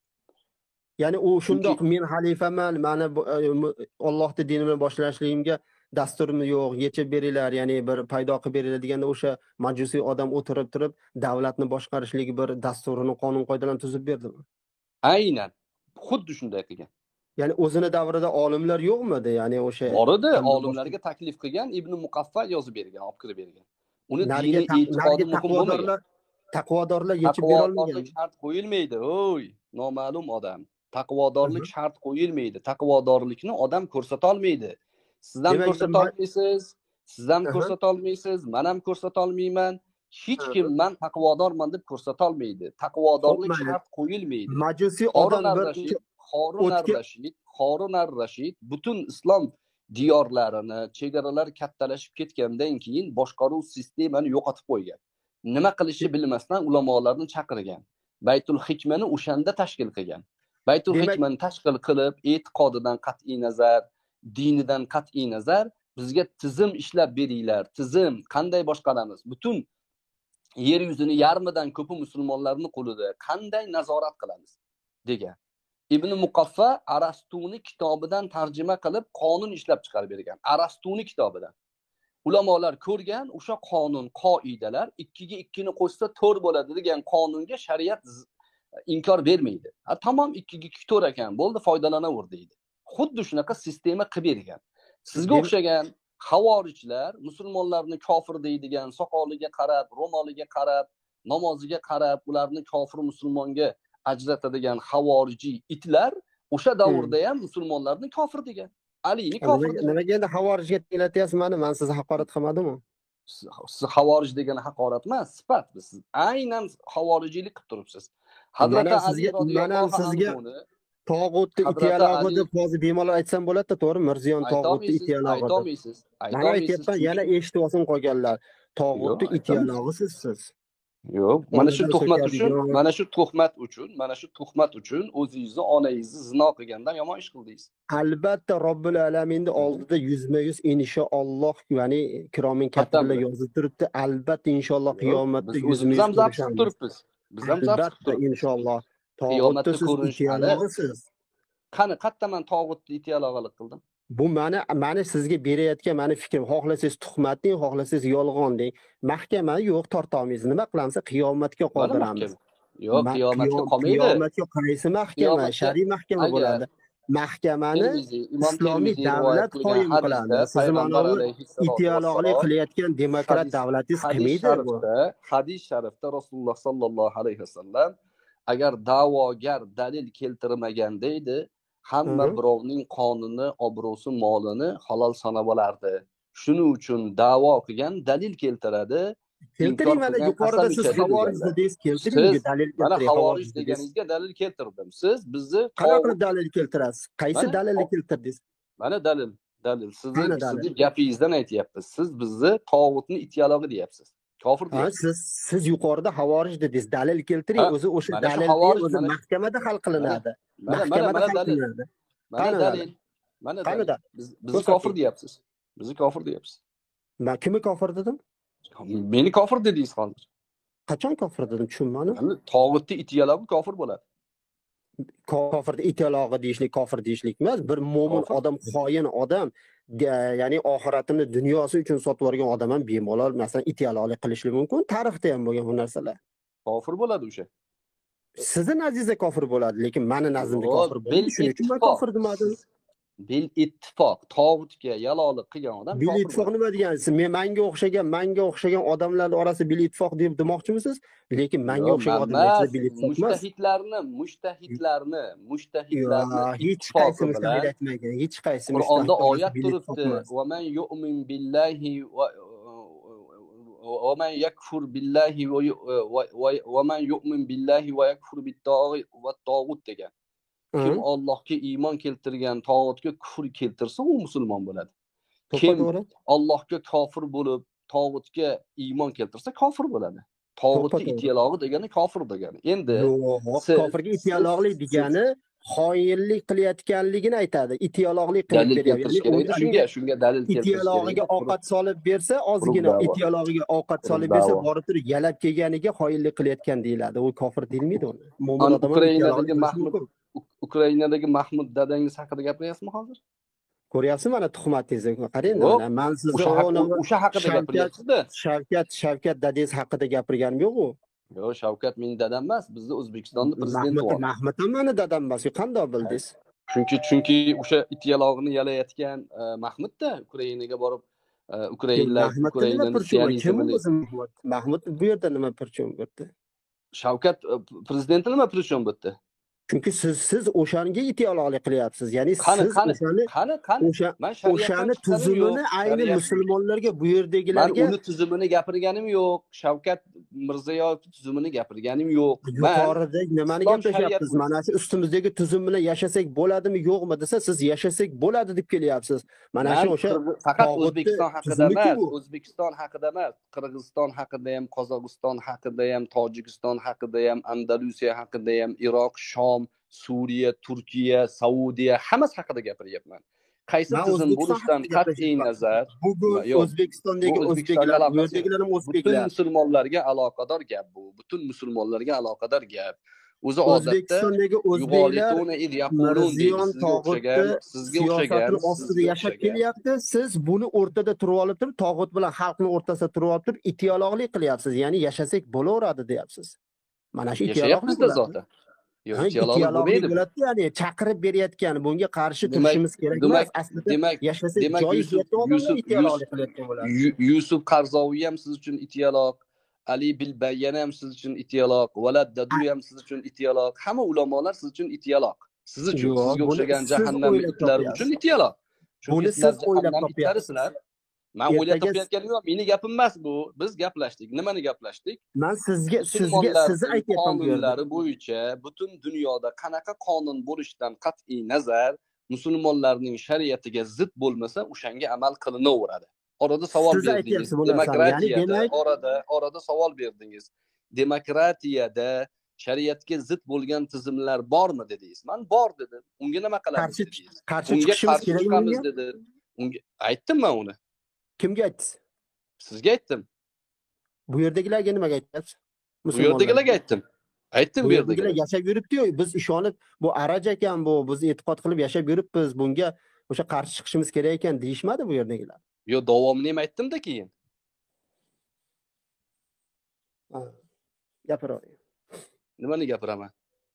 Speaker 1: Ya'ni u shundoq men xalifaman, mana Allohning dinini boshlashligimga dasturim yo'q, yechib beringlar, ya'ni bir paydo qilib beringlar deganda o'sha majusiy odam o'tirib turib davlatni boshqarishligi bir dasturini, qonun qoidalarni tuzib berdimi?
Speaker 3: Aynan. Xuddi shunday qilgan.
Speaker 1: Ya'ni o'zini davrida olimlar yo'qmidi? Ya'ni o'sha
Speaker 3: bor edi, olimlarga taklif qilgan, Ibn Muqaffa yozib bergan, olib kirib bergan. Uni diniy e'tiqodi muhim bo'lmagan.
Speaker 1: Taqvodorlar yechib bera olmagan.
Speaker 3: Shart qo'yilmaydi, o'y, noma'lum odam. Taqvodorlik shart qo'yilmaydi. Taqvodorlikni odam ko'rsata olmaydi. Sizdan ko'rsata olmaysiz, sizdan ko'rsata olmaysiz, men ham ko'rsata olmayman. Hech kim men taqvodorman deb ko'rsata olmaydi. Taqvodorlik shart qo'yilmaydi.
Speaker 1: Majusiy odam bir
Speaker 3: Harun ar-Rashid, Harun ar-Rashid butun islom diyorlarini, chegaralar kattalashib ketgandan keyin boshqaruv sistemani yo'qotib qo'ygan. Nima qilishni bilmasdan ulamolarni chaqirgan. Baytul Hikmani o'shanda tashkil qilgan. Baytul Hikmani tashkil qilib, e'tiqodidan qat'iy nazar, dinidan qat'iy nazar bizga tizim ishlab beringlar. Tizim qanday boshqaramiz? Butun yer yuzini yarmidan ko'pi musulmonlarning qo'lida qanday nazorat qilamiz degan. Ibn Muqaffa Arastuni kitobidan tarjima qilib qonun ishlab chiqarib bergan. Arastuni kitobidan. ulamolar ko'rgan o'sha qonun, qoidalar ikkiga ikkini qo'shsa to'rt bo'ladi degan qonunga shariat inkor bermaydi. Ha, tamom ikkiga ikki to'rt ekan, bo'ldi, foydalanaver deydi. Xuddi shunaqa sistema qilib bergan. Sizga o'xshagan havorijlar musulmonlarni kofir deydigan, soqoliga qarab, ro'moliga qarab, namoziga qarab, ularni kofir musulmonga ajratadigan havorijiy itlar o'sha davrda ham musulmonlarni kofir degan. Alini kofir degan.
Speaker 1: Nimaga endi havorijga tenglatyapsiz mani? Men sizni haqorat qilmadimmi?
Speaker 3: Siz havorij degani haqorat emas, sifat. Siz aynan havorijiylik qilib turibsiz. Hazrati Ali
Speaker 1: radhiyallohu anhu tog'utni itiyalog'i deb hozir bemalol aytsam bo'ladi-da, to'g'ri? Mirziyon tog'utni itiyalog'i.
Speaker 3: Aytolmaysiz.
Speaker 1: Mana aytyapman, yana eshitib olsin qolganlar. Tog'utni itiyalog'i sizsiz.
Speaker 3: Yo'q, mana shu tuhmat uchun, mana shu tuhmat uchun, mana shu tuhmat uchun o'zingizni, onangizni zino qilgandan yomon ish qildingiz.
Speaker 1: Albatta Robbil alaminning oldida yuzma-yuz inshaalloh, ya'ni kiromin katiblar yozib turibdi. Albatta inshaalloh qiyomatda yuzma-yuz
Speaker 3: ham zabt qilib turibmiz. Biz ham zabt qilib turibmiz
Speaker 1: inshaalloh.
Speaker 3: Qiyomatda ko'rinishsiz. Qani qattaman tog'utni itiyalog'alik qildim.
Speaker 1: Bu meni meni sizga berayotgan meni fikrim. Xohlasangiz tuhmatning, xohlasangiz yolg'on deng. Mahkama yo'q, tortamiz. Nima qilamiz? Qiyomatga qoldiramiz.
Speaker 3: Yo'q, qiyomatga qolmaydi.
Speaker 1: Qiyomatga qaysi mahkama? Shariy mahkama bo'ladi. Mahkamani islomiy davlat qoyim qiladi. Siz mana itiyalog'lik qilayotgan demokrat davlatingiz qilmaydi bu.
Speaker 3: Hadis sharifda Rasululloh sallallohu alayhi vasallam agar da'vogar dalil keltirmaganda edi, hamma birovning qonuni, obro'si, molini halol sanab olardi. Shuning uchun da'vo qilgan dalil keltiradi.
Speaker 1: Keltiring, mana yuqorida siz havorij dedingiz, keltiring dalil keltiring.
Speaker 3: Mana havorij deganingizga dalil keltirdim. Siz bizni
Speaker 1: qanaqa dalil keltirasiz? Qaysi dalilni keltirdingiz?
Speaker 3: Mana dalil, dalil. Sizni sizni gapingizdan aytyapmiz. Siz bizni tog'utni itiyalog'i deyapsiz. Kofir deyapsiz.
Speaker 1: Siz siz yuqorida havorij dedingiz. Dalil keltiring, o'zi o'sha dalil o'zi mahkamada hal qilinadi. Mahkamada hal qilinadi.
Speaker 3: Mana dalil. Mana dalil. Biz bizni kofir deyapsiz. Bizni kofir deyapsiz.
Speaker 1: Men kimni kofir dedim?
Speaker 3: Meni kofir dedingiz hozir.
Speaker 1: Qachon kofir dedim, tushunmadim.
Speaker 3: Tog'utni itiyalog'i kofir bo'ladi.
Speaker 1: Kofirni itiyalog'i deyishlik kofir deyishlik emas. Bir mo'min odam, xoin odam, ya'ni oxiratini dunyosi uchun sotib yuborgan odam ham bemalol masalan itiyalog'lik qilishi mumkin. Tarixda ham bo'lgan bu narsalar.
Speaker 3: Kofir bo'ladi o'sha.
Speaker 1: Sizni nazdingizda kofir bo'ladi, lekin meni nazdimda kofir bo'ladi. Shuning uchun men kofir demadim.
Speaker 3: Bil ittifoq tog'utga yaloqlik qilgan odam
Speaker 1: bil ittifoq nima degansiz? Men menga o'xshagan, menga o'xshagan odamlar orasida bil ittifoq deb demoqchimisiz? Lekin menga o'xshagan odamlar bil ittifoq emas.
Speaker 3: Mushtahidlarni, mushtahidlarni, mushtahidlarni
Speaker 1: hech qaysi mushtahid aytmagan, hech qaysi mushtahid.
Speaker 3: Qur'onda oyat turibdi: "Va man yu'min billahi va va man yakfur billahi va man yu'min billahi va yakfur bit-tog'i va tog'ut" degan. Kim Allohga iymon keltirgan, tog'utga kufr keltirsa, u musulmon bo'ladi. Kim Allohga kofir bo'lib, tog'utga iymon keltirsa, kofir bo'ladi. Tog'utga itiyalog'i degani kofir degani. Endi
Speaker 1: kofirga itiyalog'lik degani xoinlik qilayotganligini aytadi. Itiyalog'lik qilib beryapti.
Speaker 3: Shunga, shunga dalil keltirish.
Speaker 1: Itiyalog'iga ovqat solib bersa, ozgina itiyalog'iga ovqat solib bersa, borib turib yalab kelganiga xoinlik qilayotgan deyiladi. U kofir deyilmaydi uni.
Speaker 3: Mo'min odam Ukrainadagi Mahmud Ukrainadagi Mahmud dadangiz haqida gapiryapsizmi hozir?
Speaker 1: Ko'ryapsizmi mana tuhmatingizni? Qarang, men sizni
Speaker 3: o'sha haqida gapiryapsiz-da.
Speaker 1: Shavkat, Shavkat dadangiz haqida gapirganim yo'q-ku.
Speaker 3: Yo'q, Shavkat mening dadam emas, bizni O'zbekistonning prezidenti bor.
Speaker 1: Mahmud ham meni dadam emas, qanday bildingiz?
Speaker 3: Chunki chunki o'sha itiyalog'ini yalayotgan Mahmud-da Ukrainaga borib Ukrainlar Ukrainani siyonizmini
Speaker 1: Mahmud bu yerda nima purchun bo'ldi?
Speaker 3: Shavkat prezidenti nima purchun bo'ldi?
Speaker 1: Chunki siz siz o'shanga itiyalog'lik qilyapsiz. Ya'ni siz o'shani
Speaker 3: qani qani
Speaker 1: o'shani tuzumini ayni musulmonlarga bu yerdagilarga
Speaker 3: uni tuzumini gapirganim yo'q. Shavkat Mirziyoyev tuzumini gapirganim yo'q.
Speaker 1: Yuqorida nimani gapiryapsiz? Mana shu ustimizdagi tuzum bilan yashasak bo'ladimi, yo'qmi desa, siz yashasak bo'ladi deb kelyapsiz. Mana shu o'sha
Speaker 3: faqat O'zbekiston haqida emas, O'zbekiston haqida emas, Qirg'iziston haqida ham, Qozog'iston haqida ham, Tojikiston haqida ham, Andalusiya haqida ham, Iroq, Shom, Suriya, Turkiya, Saudiya hammasi haqida gapiryapman. Qaysi tizim bo'lishidan qat'iy nazar,
Speaker 1: bugun O'zbekistondagi o'zbeklar, bu yerdagilar ham o'zbeklar.
Speaker 3: Butun musulmonlarga aloqador gap bu. Butun musulmonlarga aloqador gap. O'zi odatda
Speaker 1: O'zbekistondagi o'zbeklar
Speaker 3: Yug'olitona id yapulun deydi.
Speaker 1: Mirziyon
Speaker 3: Sizga o'xshagan,
Speaker 1: tog'utni
Speaker 3: sizga o'xshagan,
Speaker 1: siyosatini ostida
Speaker 3: sizga
Speaker 1: yashab
Speaker 3: o'xshagan.
Speaker 1: kelyapti. Siz buni o'rtada turib olib turib, tog'ut bilan xalqni o'rtasida turib olib turib, itialoqlik qilyapsiz. Ya'ni yashasak bo'laveradi deyapsiz. Mana shu itialoqlik
Speaker 3: Yashayapmiz-da
Speaker 1: bo'ladi.
Speaker 3: zotan. Yo'q,
Speaker 1: Ha,
Speaker 3: itialoqlik
Speaker 1: itialoqlik
Speaker 3: bo'lmaydi.
Speaker 1: bo'ladi, ya'ni chaqirib berayotgan, bunga qarshi
Speaker 3: Demak-
Speaker 1: turishimiz kerak
Speaker 3: demak-
Speaker 1: emas. Aslida
Speaker 3: demak
Speaker 1: yashasak
Speaker 3: demak
Speaker 1: joyi
Speaker 3: Yusuf
Speaker 1: yetgan odamlar
Speaker 3: Yusuf
Speaker 1: itialoqlik qilayotgan bo'ladi.
Speaker 3: Yu- Yusuf Qarzoviy ham siz uchun itialoq, Ali Bilbayyan ham siz uchun itialoq, Valad Daduy ham siz uchun itialoq, hamma ulamolar siz uchun itialoq. Siz uchun,
Speaker 1: Yo'q,
Speaker 3: sizga
Speaker 1: buni
Speaker 3: o'xshagan
Speaker 1: siz
Speaker 3: jahannam
Speaker 1: o'ylab
Speaker 3: itlari
Speaker 1: topyapsiz.
Speaker 3: uchun itialoq. Chunki
Speaker 1: Buni
Speaker 3: sizlar
Speaker 1: siz o'ylab
Speaker 3: jahannam
Speaker 1: topyapsiz.
Speaker 3: itlarisizlar. Men o'ylab
Speaker 1: Ertaga-
Speaker 3: topayotganim yo'q, meni gapim emas bu. Biz gaplashdik. Nimani gaplashdik?
Speaker 1: Men sizga sizga
Speaker 3: Musulmonlarning
Speaker 1: sizni aytyapman bu yerda.
Speaker 3: qonunlari bo'yicha butun dunyoda qanaqa qonun bo'lishidan qat'iy nazar musulmonlarning shariatiga zid bo'lmasa, o'shanga amal qilinaveradi. Orada savol
Speaker 1: Siz
Speaker 3: berdingiz.
Speaker 1: aytyapsiz bu narsani.
Speaker 3: Demokratiyada
Speaker 1: Ya'ni demak-
Speaker 3: orada orada savol berdingiz. Demokratiyada shariatga zid bo'lgan tizimlar bormi dedingiz. Men bor dedim. Unga nima qilamiz
Speaker 1: Qarshi
Speaker 3: dedingiz.
Speaker 1: qarshi
Speaker 3: Unga
Speaker 1: chiqishimiz
Speaker 3: qarshi
Speaker 1: kerakmi
Speaker 3: chiqamiz
Speaker 1: bunga?
Speaker 3: dedi. Unga aytdim men uni.
Speaker 1: Kimga aytdingiz?
Speaker 3: Sizga aytdim.
Speaker 1: Bu yerdagilarga nimaga aytyapsiz?
Speaker 3: Bu yerdagilarga aytdim. Aytdim
Speaker 1: Bu
Speaker 3: bu
Speaker 1: yerdagilar
Speaker 3: yerdagilar.
Speaker 1: yashab yuribdi-yu, biz ishonib, bu araj ekan bu, biz e'tiqod qilib yashab yuribmiz, bunga o'sha qarshi chiqishimiz kerak ekan deyishmadi bu yerdagilar.
Speaker 3: Yo, davomini ham aytdim-da keyin.
Speaker 1: Ha. Gapiravering.
Speaker 3: Nimani gapiraman?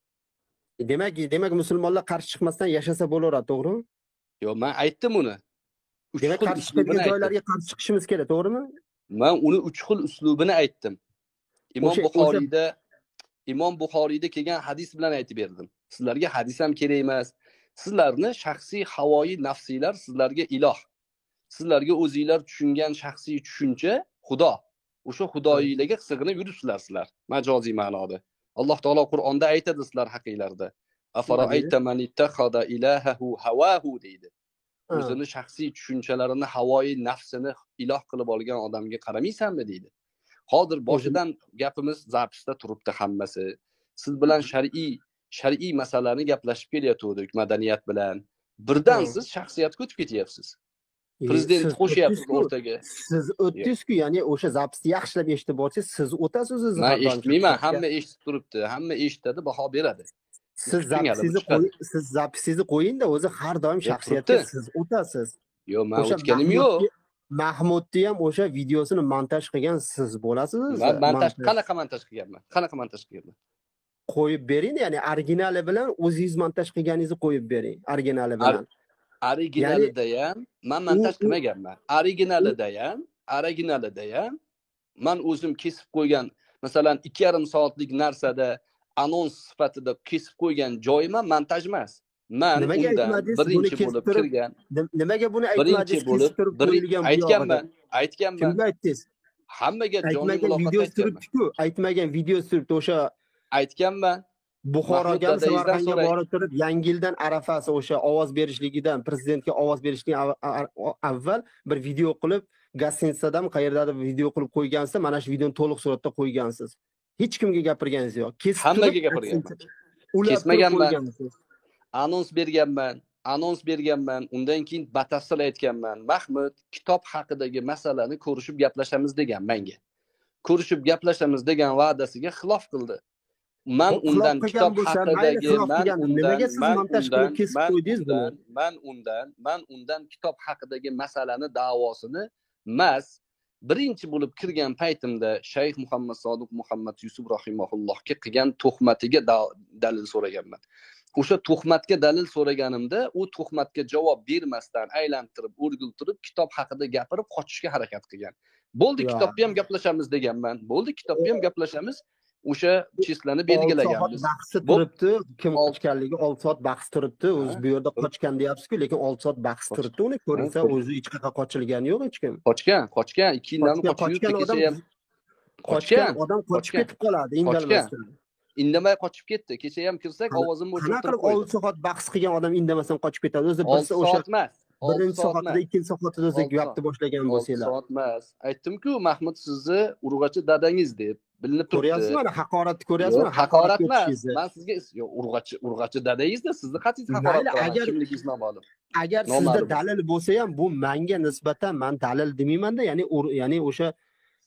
Speaker 1: Demak, demak musulmonlar qarshi chiqmasdan yashasa bo'laveradi, to'g'rimi?
Speaker 3: Yo, men aytdim uni. Uch
Speaker 1: Demak,
Speaker 3: xil
Speaker 1: qarshi
Speaker 3: uslubini
Speaker 1: chiqadigan
Speaker 3: aytdim.
Speaker 1: joylarga qarshi chiqishimiz kerak, to'g'rimi?
Speaker 3: Men uni uch xil uslubini aytdim. Imom
Speaker 1: O'sha-
Speaker 3: Buxoriyda Imom Buxoriyda kelgan hadis bilan aytib berdim. Sizlarga hadis ham kerak emas. Sizlarni shaxsiy havoyi nafsiylar sizlarga iloh. Sizlarga o'zingizlar tushungan shaxsiy tushuncha Xudo. O'sha xudoiylarga sig'inib yuribsizlar sizlar, majoziy ma'noda. Alloh taolo Qur'onda aytadi sizlar haqinglarda. Afara'ayta man ittakhada ilahahu hawahu deydi.
Speaker 1: Ha.
Speaker 3: O'zini shaxsiy tushuncalarini, havoyi nafsini iloh qilib olgan odamga qaramaysanmi deydi. Hozir boshidan gapimiz zapisda turibdi hammasi. Siz bilan shar'iy shar'iy masalalarni gaplashib kelayotgandik madaniyat bilan. Birdan
Speaker 1: Ha.
Speaker 3: siz shaxsiyatga o'tib ketyapsiz.
Speaker 1: E,
Speaker 3: Prezident
Speaker 1: siz
Speaker 3: qo'shyapsiz
Speaker 1: o'tdingiz-ku.
Speaker 3: o'rtaga.
Speaker 1: Siz o'tdingiz-ku, ya'ni o'sha zapisni yaxshilab eshitib olsangiz, siz o'tasiz o'zingiz.
Speaker 3: Men
Speaker 1: har doim
Speaker 3: eshitmayman,
Speaker 1: chiqishga.
Speaker 3: hamma eshitib turibdi, hamma eshitadi, baho beradi.
Speaker 1: Siz zapisingizni
Speaker 3: chiqadi.
Speaker 1: qo'ying, siz zapisingizni qo'ying-da, o'zi har doim
Speaker 3: Yo,
Speaker 1: shaxsiyatga
Speaker 3: turibdi.
Speaker 1: siz o'tasiz.
Speaker 3: Yo, men
Speaker 1: O'sha
Speaker 3: o'tganim yo'q.
Speaker 1: Mahmudni- Mahmudni ham o'sha videosini montaj qilgan siz bo'lasiz o'zi.
Speaker 3: Men montaj
Speaker 1: Montaj.
Speaker 3: qanaqa montaj qilganman? Qanaqa montaj qilganman?
Speaker 1: Qo'yib bering, ya'ni originali bilan o'zingiz montaj qilganingizni qo'yib bering, originali bilan.
Speaker 3: Originalida ham men montaj
Speaker 1: u-
Speaker 3: qilmaganman. Originalida ham, originalida ham men o'zim kesib qo'ygan, masalan, ikki yarim soatlik narsada anons sifatida kesib qo'ygan joyim ham montaj emas. Men
Speaker 1: Nimaga
Speaker 3: undan
Speaker 1: aytmadingiz? Buni
Speaker 3: birinchi
Speaker 1: kesib
Speaker 3: bo'lib
Speaker 1: turib,
Speaker 3: kirgan,
Speaker 1: Nim- Nimaga buni
Speaker 3: birinchi
Speaker 1: aytmadingiz?
Speaker 3: bo'lib
Speaker 1: Kesib turib
Speaker 3: birin-
Speaker 1: qo'yilgan bu
Speaker 3: aytganman,
Speaker 1: yog'ida.
Speaker 3: aytganman.
Speaker 1: Kimga aytdingiz?
Speaker 3: Hammaga jonli
Speaker 1: Aytmagan
Speaker 3: muloqotda
Speaker 1: video
Speaker 3: aytganman.
Speaker 1: turibdi-ku, aytmagan video turibdi. O'sha
Speaker 3: Aytganman.
Speaker 1: Buxoroga,
Speaker 3: Mahmud dadangizdan
Speaker 1: Samarqandga
Speaker 3: so'rang.
Speaker 1: borib turib, Yangi yildan arafasi o'sha ovoz berishligidan, prezidentga ovoz berishlik av- av- avval bir video qilib, Gastinisadami qayerdadir video qilib qo'ygansiz, mana shu videoni to'liq suratda qo'ygansiz. Hech kimga gapirganingiz yo'q. Kesib
Speaker 3: Hammaga
Speaker 1: turib,
Speaker 3: gapirganman.
Speaker 1: ulab turib
Speaker 3: Kesmaganman.
Speaker 1: qo'ygansiz.
Speaker 3: Anons berganman, anons berganman, undan keyin batafsil aytganman. Mahmud kitob haqidagi masalani ko'rishib gaplashamiz degan menga. Ko'rishib gaplashamiz degan va'dasiga xilof qildi. Men
Speaker 1: Xo'p,
Speaker 3: undan
Speaker 1: xilof
Speaker 3: kitob
Speaker 1: qilgan bo'lsa, mayli,
Speaker 3: haqidagi
Speaker 1: xilof
Speaker 3: men
Speaker 1: qilgan.
Speaker 3: undan
Speaker 1: Nimaga siz
Speaker 3: men
Speaker 1: montaj
Speaker 3: undan
Speaker 1: qilib kesib
Speaker 3: men
Speaker 1: qo'ydingiz buni?
Speaker 3: undan men undan men undan kitob haqidagi masalani da'vosini mas birinchi bo'lib kirgan paytimda Shayx Muhammad Sodiq Muhammad Yusuf rahimahullohga qilgan tuhmatiga da- dalil so'raganman. O'sha tuhmatga dalil so'raganimda, u tuhmatga javob bermasdan aylantirib, o'rgiltirib, kitob haqida gapirib qochishga harakat qilgan. Bo'ldi,
Speaker 1: Yo.
Speaker 3: kitobni ham gaplashamiz deganman. Bo'ldi, kitobni ham gaplashamiz. O'sha chislani
Speaker 1: olti soat
Speaker 3: belgilaganmiz.
Speaker 1: bahsi
Speaker 3: Bu-
Speaker 1: turibdi. Kim
Speaker 3: Ol-
Speaker 1: qochganligi olti soat bahs turibdi. O'zi bu yerda qochgan deyapsiz-ku, lekin olti soat bahs
Speaker 3: Qoch-
Speaker 1: turibdi. Uni ko'rinsa,
Speaker 3: Ha,
Speaker 1: o'zi hech qayerga qochilgani yo'q hech kim.
Speaker 3: Qochgan, qochgan, ikki yildan
Speaker 1: Qochgan-
Speaker 3: qochib
Speaker 1: qochgan
Speaker 3: yurdi,
Speaker 1: odam
Speaker 3: kecha ham
Speaker 1: qochgan
Speaker 3: qochgan.
Speaker 1: odam qochib
Speaker 3: qochgan.
Speaker 1: ketib qoladi,
Speaker 3: Qochgan.
Speaker 1: indalmasdan.
Speaker 3: Indamay qochib ketdi. Kecha ham kirsak,
Speaker 1: Qana-
Speaker 3: ovozimni
Speaker 1: Qanaqa
Speaker 3: o'chirtirib
Speaker 1: qilib
Speaker 3: qo'ydi.
Speaker 1: olti soat bahs qilgan odam indamasdan qochib ketadi? O'zi
Speaker 3: olti
Speaker 1: birsi o'sha
Speaker 3: soat emas. olti
Speaker 1: birinchi
Speaker 3: soat
Speaker 1: soatida,
Speaker 3: emas.
Speaker 1: ikkinchi soatida o'zi
Speaker 3: olti
Speaker 1: gapni boshlagan
Speaker 3: olti
Speaker 1: bo'lsanglar.
Speaker 3: soat emas. Aytdim-ku, Mahmud sizni urg'achi dadangiz deb bilinib turibdi.
Speaker 1: Ko'ryapsizmi? Mana haqoratni ko'ryapsizmi?
Speaker 3: Yo'q, haqorat emas.
Speaker 1: etishingizni.
Speaker 3: Men sizga yo'q, urg'achi, urg'achi dadangizda sizni qat'iy
Speaker 1: Mayli,
Speaker 3: haqorat qilaman.
Speaker 1: agar-
Speaker 3: Kimligingiz noma'lum.
Speaker 1: Agar
Speaker 3: Noma'lum.
Speaker 1: sizda dalil bo'lsa ham, bu menga nisbatan men dalil demayman-da, ya'ni ur- ya'ni o'sha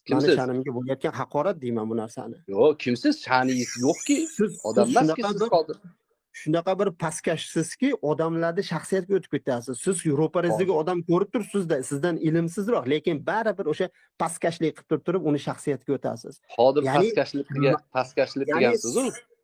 Speaker 1: Mani
Speaker 3: Kimsiz?
Speaker 1: sha'nimga bo'layotgan haqorat deyman bu narsani.
Speaker 3: Yo'q, kimsiz? Sha'ningiz yo'qki.
Speaker 1: Siz
Speaker 3: Odam
Speaker 1: siz
Speaker 3: emaski
Speaker 1: shunaqa
Speaker 3: siz
Speaker 1: bir
Speaker 3: hozir.
Speaker 1: shunaqa bir pastkashsizki, odamlarni shaxsiyatga o'tib ketasiz. Siz ro'parangizdagi odam ko'rib turibsiz-da, sizdan ilmsizroq, lekin baribir o'sha pastkashlik qilib turib turib uni shaxsiyatga o'tasiz.
Speaker 3: Hozir
Speaker 1: Ya'ni
Speaker 3: pastkashlik qilgan, pastkashlik
Speaker 1: ya'ni
Speaker 3: qilgansiz-ku.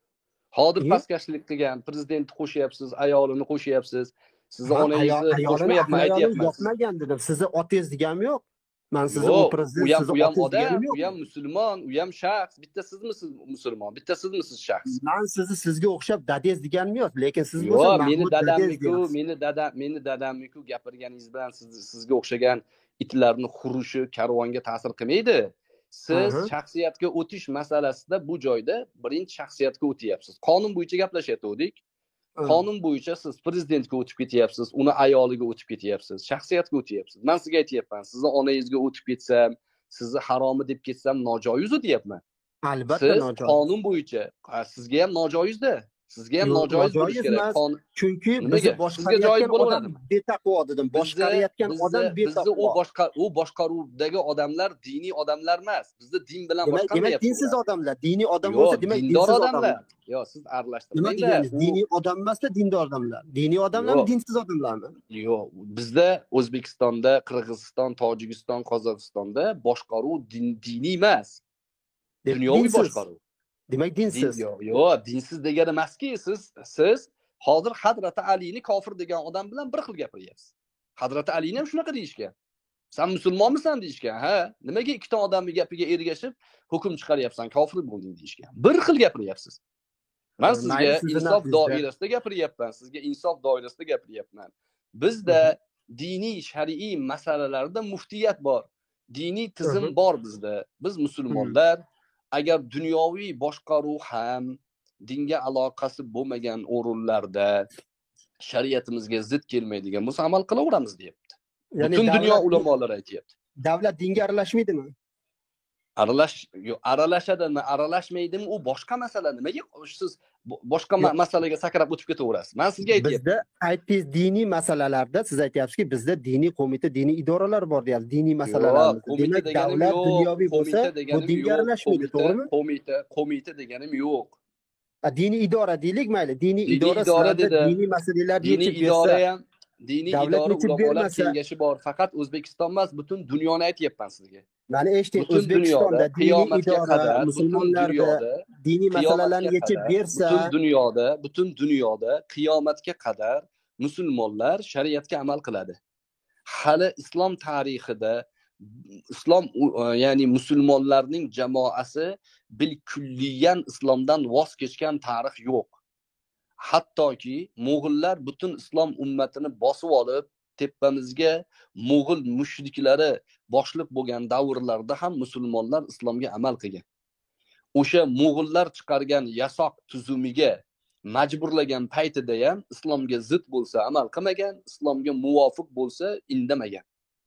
Speaker 3: Hozir
Speaker 1: Ye?
Speaker 3: pastkashlik qilgan, prezidentni qo'shyapsiz, ayolini qo'shyapsiz. Sizni
Speaker 1: Ha,
Speaker 3: onangizni
Speaker 1: ayol- ayolini
Speaker 3: qo'shmayapman,
Speaker 1: aql ayoli
Speaker 3: aytyapman.
Speaker 1: yoqmagan dedim. Sizni otangiz deganim yo'q. Men sizni u
Speaker 3: Yo'q, u
Speaker 1: prezident,
Speaker 3: ham
Speaker 1: sizni
Speaker 3: u ham
Speaker 1: otangiz
Speaker 3: odam,
Speaker 1: deganim
Speaker 3: u
Speaker 1: yo'q.
Speaker 3: ham musulmon, u ham shaxs. Bitta sizmisiz musulmon, bitta sizmisiz shaxs.
Speaker 1: Men sizni sizga o'xshab dadangiz deganim yo'q, lekin siz
Speaker 3: Yo'q,
Speaker 1: bo'lsa
Speaker 3: meni
Speaker 1: Mahmud dadangiz
Speaker 3: dadamniku,
Speaker 1: deyapsiz.
Speaker 3: meni dadam, meni dadamniku gapirganingiz bilan siz sizga o'xshagan itlarni xurishi karvonga ta'sir qilmaydi. Siz
Speaker 1: Aha.
Speaker 3: shaxsiyatga o'tish masalasida bu joyda birinchi shaxsiyatga o'tyapsiz. Qonun bo'yicha gaplashyaptik.
Speaker 1: Ha.
Speaker 3: Qonun bo'yicha siz prezidentga o'tib ketyapsiz, uni ayoliga o'tib ketyapsiz, shaxsiyatga o'tyapsiz. Men sizga aytyapman, sizni onangizga o'tib ketsam, sizni haromi deb ketsam nojoiz deyapman.
Speaker 1: Albatta
Speaker 3: Siz
Speaker 1: nojoiz.
Speaker 3: qonun bo'yicha, ha, sizga ham nojoizda. Sizga ham
Speaker 1: Yo'q,
Speaker 3: nojoiz bo'lish
Speaker 1: nojoiz
Speaker 3: kerak.
Speaker 1: emas.
Speaker 3: Qonun
Speaker 1: Chunki
Speaker 3: Nimaga?
Speaker 1: bizni
Speaker 3: Sizga joiz
Speaker 1: boshqarayotgan odam
Speaker 3: bo'laveradimi?
Speaker 1: betaqvo dedim. Boshqarayotgan
Speaker 3: bizni
Speaker 1: odam
Speaker 3: bizni u
Speaker 1: betaqvo.
Speaker 3: boshqa u boshqaruvdagi odamlar diniy odamlar emas. Bizni din bilan
Speaker 1: Demak, demak
Speaker 3: boshqarmayapti.
Speaker 1: dinsiz odamlar, diniy odam
Speaker 3: Yo'q,
Speaker 1: bo'lsa, demak
Speaker 3: dindor
Speaker 1: dinsiz
Speaker 3: odamlar.
Speaker 1: odamlar.
Speaker 3: Yo'q, siz
Speaker 1: Nima
Speaker 3: aralashtirmanglar.
Speaker 1: deganingiz?
Speaker 3: U-
Speaker 1: Diniy odam emasda dindor odamlar. Diniy odamlar
Speaker 3: Yo'q.
Speaker 1: dinsiz odamlarmi?
Speaker 3: Yo'q, bizda O'zbekistonda, Qirg'iziston, Tojikiston, Qozog'istonda boshqaruv din- diniy emas.
Speaker 1: Deb
Speaker 3: Dunyoviy
Speaker 1: dinsiz.
Speaker 3: boshqaruv.
Speaker 1: Demak
Speaker 3: Din
Speaker 1: dinsiz.
Speaker 3: yo'q, yo'q, dinsiz degani emaski, siz siz hozir Hazrati Alini kofir degan odam bilan bir xil gapiryapsiz. Hazrati Alini ham shunaqa deyishgan. Sen musulmonmisan deyishgan. Ha, nimaga ikkita odamning gapiga ergashib hukm chiqaryapsan, kofir bo'lding deyishgan. Bir xil gapiryapsiz. Men sizga
Speaker 1: Mayli, sizni
Speaker 3: insof
Speaker 1: nafsingizda.
Speaker 3: doirasida gapiryapman, sizga insof doirasida gapiryapman. Bizda diniy, shar'iy masalalarda muftiyat bor. Diniy tizim
Speaker 1: Mhm.
Speaker 3: bor bizda. Biz musulmonlar agar dunyoviy boshqaruv ham dinga aloqasi bo'lmagan o'rinlarda shariatimizga zid kelmaydigan bo'lsa amal qilaveramiz deyapti.
Speaker 1: Ya'ni
Speaker 3: Butun dunyo
Speaker 1: davlat-
Speaker 3: ulamolari aytyapti.
Speaker 1: Davlat dinga aralashmaydimi?
Speaker 3: Aralash yo, aralashadimi, aralashmaydimi u boshqa masala. Nimaga siz bo- boshqa ma-
Speaker 1: Yo'q.
Speaker 3: masalaga sakrab o'tib ketaverasiz? Men sizga aytyapman.
Speaker 1: Bizda aytdingiz diniy masalalarda siz aytyapsizki, bizda diniy qo'mita, diniy idoralar bor deyapsiz. Diniy masalalarimiz.
Speaker 3: qo'mita
Speaker 1: Demak,
Speaker 3: deganim
Speaker 1: davlat
Speaker 3: yo'q,
Speaker 1: dunyoviy bo'lsa,
Speaker 3: qo'mita
Speaker 1: bu
Speaker 3: deganim
Speaker 1: dinga
Speaker 3: yo'q,
Speaker 1: aralashmaydi,
Speaker 3: qo'mita-
Speaker 1: to'g'rimi?
Speaker 3: Qo'mita, qo'mita deganim yo'q.
Speaker 1: Ha, Diniy idora deylik, mayli. Diniy
Speaker 3: Diniy
Speaker 1: idora
Speaker 3: idora
Speaker 1: sizlarda
Speaker 3: dedi.
Speaker 1: diniy masalalarni
Speaker 3: Diniy
Speaker 1: yechib
Speaker 3: idora
Speaker 1: bersa,
Speaker 3: ham, diniy
Speaker 1: davlat
Speaker 3: idora
Speaker 1: yechib
Speaker 3: ulamolar
Speaker 1: bermasa-
Speaker 3: kengashi bor. Faqat O'zbekiston emas, butun dunyoni aytyapman sizga.
Speaker 1: mana eshiting,
Speaker 3: Butun
Speaker 1: O'zbekistonda
Speaker 3: dunyoda
Speaker 1: diniy
Speaker 3: qiyomatga
Speaker 1: idora
Speaker 3: qadar, butun
Speaker 1: musulmonlarda
Speaker 3: dunyoda
Speaker 1: diniy masalalarni
Speaker 3: qiyomatga
Speaker 1: yechib
Speaker 3: qadar,
Speaker 1: bersa,
Speaker 3: butun dunyoda, butun dunyoda qiyomatga qadar musulmonlar shariatga amal qiladi. Hali islom tarixida islom u- ya'ni musulmonlarning jamoasi bil kulliyan islomdan voz kechgan tarix yo'q. Hattoki mo'g'ullar butun islom ummatini bosib olib, tepamizga mo'g'ul mushriklari boshliq bo'lgan davrlarda ham musulmonlar islomga amal qilgan. O'sha mo'g'ullar chiqargan yasoq tuzumiga majburlagan paytida ham islomga zid bo'lsa amal qilmagan, islomga muvofiq bo'lsa indamagan.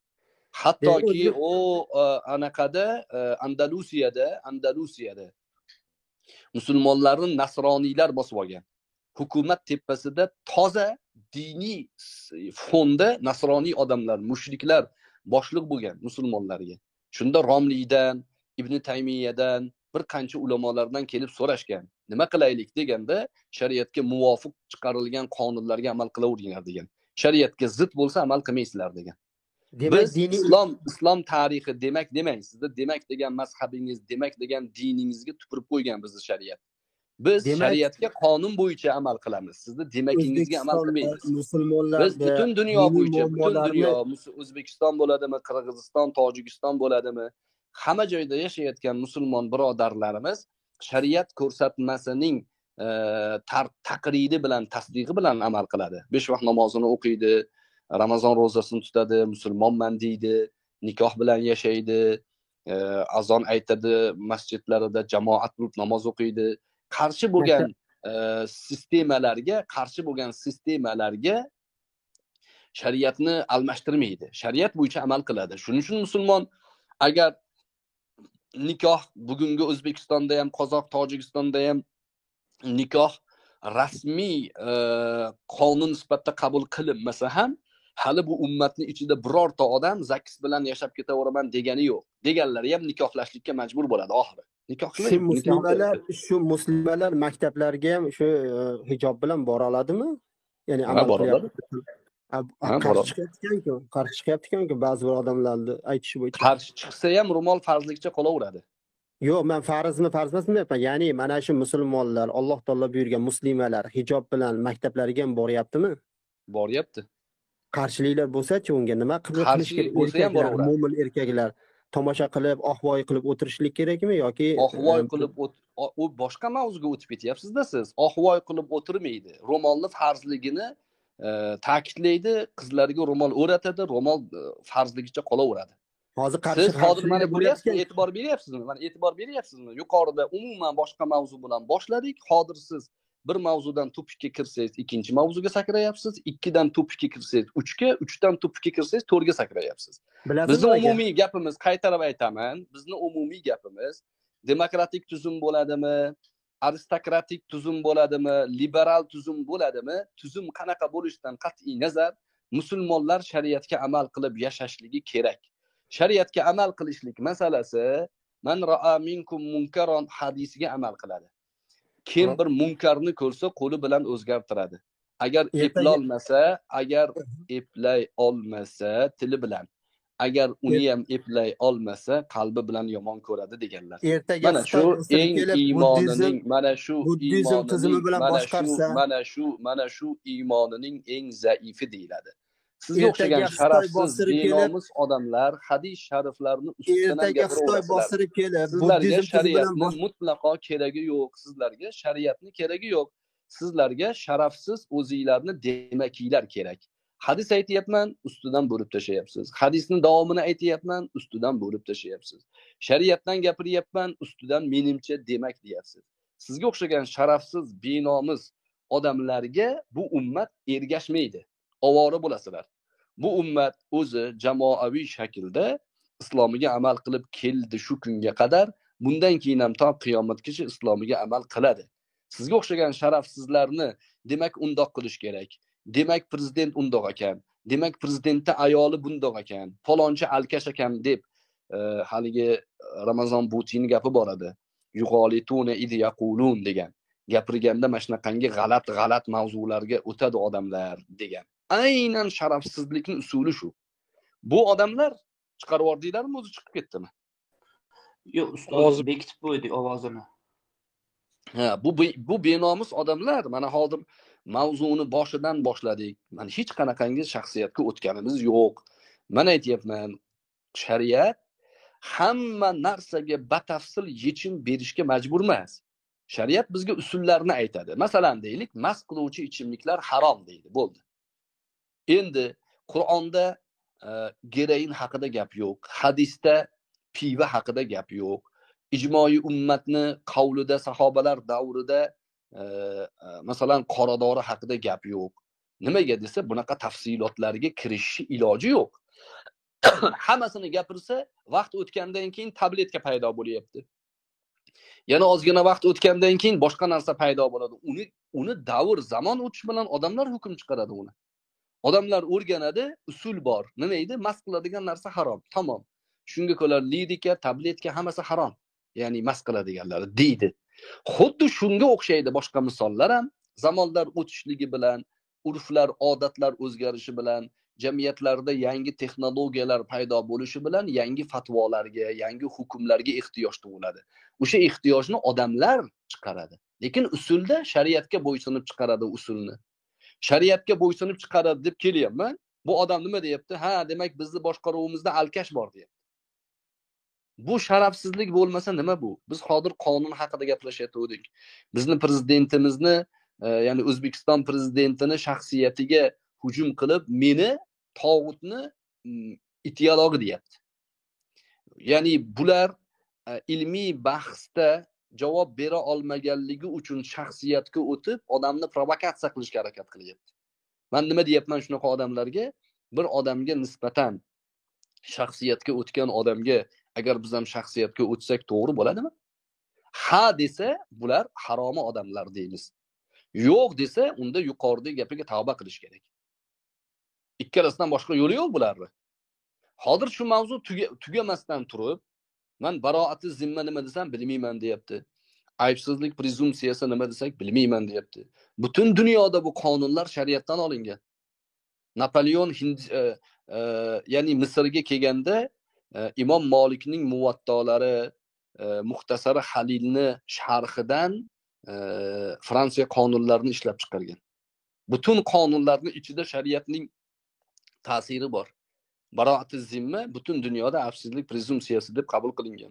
Speaker 3: Hattoki
Speaker 1: O'zi-
Speaker 3: o e, anaqada e, Andalusiyada, Andalusiyada musulmonlarni nasroniylar bosib olgan. Hukumat tepasida toza diniy s- fonda nasroniy odamlar, mushriklar boshliq bo'lgan musulmonlarga. Shunda Romliydan, Ibn Taymiyadan, bir qancha ulamolardan kelib so'rashgan. Nima qilaylik deganda, shariatga muvofiq chiqarilgan qonunlarga amal qilaveringlar degan. Shariatga zid bo'lsa amal qilmaysizlar degan.
Speaker 1: demak
Speaker 3: Biz
Speaker 1: diniy
Speaker 3: islom islom tarixi demak demang. Sizda demak degan mazhabingiz, demak degan diningizga tupurib qo'ygan bizni shariat. Biz
Speaker 1: Demak-
Speaker 3: shariatga qonun bo'yicha amal qilamiz. Sizda demakingizga amal
Speaker 1: O'zbekistonda
Speaker 3: qilmaymiz.
Speaker 1: musulmonlarda
Speaker 3: Biz butun dunyo
Speaker 1: diniy
Speaker 3: bo'yicha, butun
Speaker 1: muammolarni-
Speaker 3: dunyo, mus- O'zbekiston bo'ladimi, Qirg'iziston, Tojikiston bo'ladimi, hamma joyda yashayotgan musulmon birodarlarimiz shariat ko'rsatmasining e, tar- taqriri bilan, tasdig'i bilan amal qiladi. besh vaqt namozini o'qiydi, Ramazon ro'zasini tutadi, musulmonman deydi, nikoh bilan yashaydi, e, azon aytadi, masjidlarida jamoat bo'lib namoz o'qiydi. Qarshi bo'lgan e, sistemalarga, qarshi bo'lgan sistemalarga shariatni almashtirmaydi. Shariat bo'yicha amal qiladi. Shuning uchun musulmon agar nikoh bugungi O'zbekistonda ham, Qozoq, Tojikistonda ham nikoh rasmiy e, qonun sifatida qabul qilinmasa ham hali bu ummatning ichida birorta odam zakis bilan yashab ketaveraman degani yo'q. Deganlari ham nikohlashlikka majbur bo'ladi oxiri. Nikohlaydi.
Speaker 1: Shu muslimalar, shu muslimalar maktablarga ham shu e, hijob bilan bora oladimi? Ya'ni
Speaker 3: Ha,
Speaker 1: amal
Speaker 3: bora oladi.
Speaker 1: qilyapti.
Speaker 3: Ha,
Speaker 1: Qarshi
Speaker 3: bora.
Speaker 1: chiqayotgan-ku, qarshi chiqayotgan-ku ba'zi bir odamlarni aytishi bo'yicha.
Speaker 3: Qarshi chiqsa ham ro'mol farzlikcha qolaveradi.
Speaker 1: Yo'q, men farzmi, farz emas deyapman. Ya'ni mana shu musulmonlar, Alloh taolo buyurgan muslimalar hijob bilan maktablarga ham boryaptimi?
Speaker 3: Boryapti.
Speaker 1: Qarshiliklar bo'lsa-chi, unga nima qilish
Speaker 3: Qarshilik
Speaker 1: kerak?
Speaker 3: bo'lsa ham
Speaker 1: Erkaklar,
Speaker 3: boraveradi.
Speaker 1: mo'min erkaklar tomosha qilib, ohvoy qilib o'tirishlik kerakmi yoki
Speaker 3: Ohvoy
Speaker 1: e,
Speaker 3: qilib o't- o- u boshqa mavzuga o'tib ketyapsiz-da siz. Ohvoy qilib o'tirmaydi. Ro'molni farzligini e, ta'kidlaydi, qizlarga ro'mol o'ratadi, ro'mol e, farzligicha qolaveradi.
Speaker 1: hozir qarshi
Speaker 3: Siz hozir mana
Speaker 1: qarshiliklar
Speaker 3: ko'ryapsizmi,
Speaker 1: bo'layotgan.
Speaker 3: e'tibor beryapsizmi? Mana e'tibor beryapsizmi? Yuqorida umuman boshqa mavzu bilan boshladik. Hozir siz bir mavzudan topikka kirsangiz, ikkinchi mavzuga sakrayapsiz. ikkidan topikka kirsangiz, uchga, uchdan topikka kirsangiz, to'rtga sakrayapsiz.
Speaker 1: Bilasizmi
Speaker 3: Bizni
Speaker 1: aka?
Speaker 3: umumiy gapimiz, qaytarib aytaman, bizni umumiy gapimiz demokratik tuzum bo'ladimi, aristokratik tuzum bo'ladimi, liberal tuzum bo'ladimi? Tuzum qanaqa bo'lishidan qat'iy nazar, musulmonlar shariatga amal qilib yashashligi kerak. Shariatga amal qilishlik masalasi man ra'a minkum munkaron hadisiga amal qiladi. Kim bir munkarni ko'rsa, qo'li bilan o'zgartiradi. Agar
Speaker 1: Ertaga-
Speaker 3: eplolmasa, agar eplay olmasa, tili bilan. Agar uni ham eplay olmasa, qalbi bilan yomon ko'radi deganlar.
Speaker 1: Ertaga
Speaker 3: Mana shu
Speaker 1: Xitoy o'sib
Speaker 3: eng
Speaker 1: kelib,
Speaker 3: iymonining, mana shu
Speaker 1: buddizm tizimi
Speaker 3: iymonining,
Speaker 1: bilan
Speaker 3: mana shu,
Speaker 1: boshqarsa,
Speaker 3: mana shu, mana shu iymonining eng zaifi deyiladi. Sizga
Speaker 1: ertaga
Speaker 3: o'xshagan
Speaker 1: Xitoy
Speaker 3: sharafsiz,
Speaker 1: bostirib kelib,
Speaker 3: benomus odamlar hadis shariflarni ustidan
Speaker 1: ertaga Xitoy
Speaker 3: gapiraverasizlar.
Speaker 1: bostirib kelib,
Speaker 3: Sizlarga
Speaker 1: buddizm tizimi bilan
Speaker 3: shariatni
Speaker 1: bosh-
Speaker 3: mutlaqo keragi yo'q. Sizlarga shariatni keragi yo'q. Sizlarga sharafsiz o'zinglarni demakiylar kerak. Hadis aytayapman, ustidan bo'lib tashlayapsiz. Hadisning davomini aytayapman, ustidan bo'lib tashlayapsiz. Shariatdan gapiryapman, ustidan menimcha demak deyapsiz. Sizga o'xshagan sharafsiz, benomus odamlarga bu ummat ergashmaydi. Ovora bo'lasizlar. Bu ummat o'zi jamoaviy shaklda islomiga amal qilib keldi shu kunga qadar, bundan keyin ham to qiyomatgacha islomiga amal qiladi. Sizga o'xshagan sharafsizlarni demak undoq qilish kerak. Demak prezident undoq ekan. Demak prezidentda ayoli bundoq ekan. Falonchi alkash ekan deb e, haligi Ramazon Putinning gapi bor edi. Yuqolituna id yaqulun degan. Gapirganda mana shunaqangi g'alat-g'alat mavzularga o'tadi odamlar degan. Aynan sharafsizlikning usuli shu. Bu odamlar chiqarib yordinglarmi, o'zi chiqib ketdimi?
Speaker 4: Yo'q, ustoz
Speaker 2: Hozir-
Speaker 4: bekitib qo'ydik ovozini.
Speaker 3: Ha, bu bu benomus odamlar mana hozir mavzuni boshidan boshladik. Mana hech qanaqangi shaxsiyatga o'tganimiz yo'q. Mana aytayapman, shariat hamma narsaga batafsil yechim berishga majbur emas. Shariat bizga usullarni aytadi. Masalan, deylik, mast qiluvchi ichimliklar harom deydi, bo'ldi. Endi Qur'onda e, geroin haqida gap yo'q, hadisda piva haqida gap yo'q. Ijmoiy ummatni qavlida sahobalar davrida e, e, masalan qoradori haqida gap yo'q. Nimaga desa, bunaqa tafsilotlarga kirishish iloji yo'q. Hammasini gapirsa, vaqt o'tgandan keyin tabletka paydo bo'lyapti. Yana ozgina vaqt o'tgandan keyin boshqa narsa paydo bo'ladi. Uni uni davr, zamon o'tishi bilan odamlar hukm chiqaradi uni. Odamlar o'rganadi, usul bor. Nima edi? Mast qiladigan narsa harom. Tamom. Shunga ko'ra lidika, tabletka hammasi harom. Ya'ni mast qiladiganlar deydi. Xuddi shunga o'xshaydi boshqa misollar ham. Zamonlar o'tishligi bilan, urflar, odatlar o'zgarishi bilan, jamiyatlarda yangi texnologiyalar paydo bo'lishi bilan yangi fatvolarga, yangi hukmlarga ehtiyoj tug'iladi. O'sha ehtiyojni odamlar chiqaradi. Lekin usulda shariatga bo'ysunib chiqaradi usulni. Shariatga bo'ysunib chiqaradi deb kelyapman. Bu odam nima deyapti? Ha, demak bizni boshqaruvimizda alkash bor deyapti. Bu sharafsizlik bo'lmasa nima bu? Biz hozir qonun haqida gaplashayotgandik. Bizni prezidentimizni, e, ya'ni O'zbekiston prezidentini shaxsiyatiga hujum qilib, meni tog'utni ideologi deyapti. Ya'ni bular e, ilmiy bahsda javob bera olmaganligi uchun shaxsiyatga o'tib, odamni provokatsiya qilishga harakat qilyapti. Men nima deyapman shunaqa odamlarga? Bir odamga nisbatan shaxsiyatga o'tgan odamga agar biz ham shaxsiyatga o'tsak to'g'ri bo'ladimi? Ha desa, bular haromi odamlar deymiz. Yo'q desa, unda yuqoridagi gapiga tavba qilish kerak. ikkalasidan boshqa yo'li yo'q bularni. Hozir shu mavzu tugamasdan turib, men baroati zimma nima desam bilmayman deyapti. Aybsizlik prezumsiyasi nima desak bilmayman deyapti. Butun dunyoda bu qonunlar shariatdan olingan. Napoleon Hind e, e, ya'ni Misrga kelganda e, Imom Molikning muvattolari, e, Muxtasari Halilni sharhidan e, Fransiya qonunlarini ishlab chiqargan. Butun qonunlarning ichida shariatning ta'siri bor. Baroati zimma butun dunyoda afsizlik prezumsiyasi deb qabul qilingan.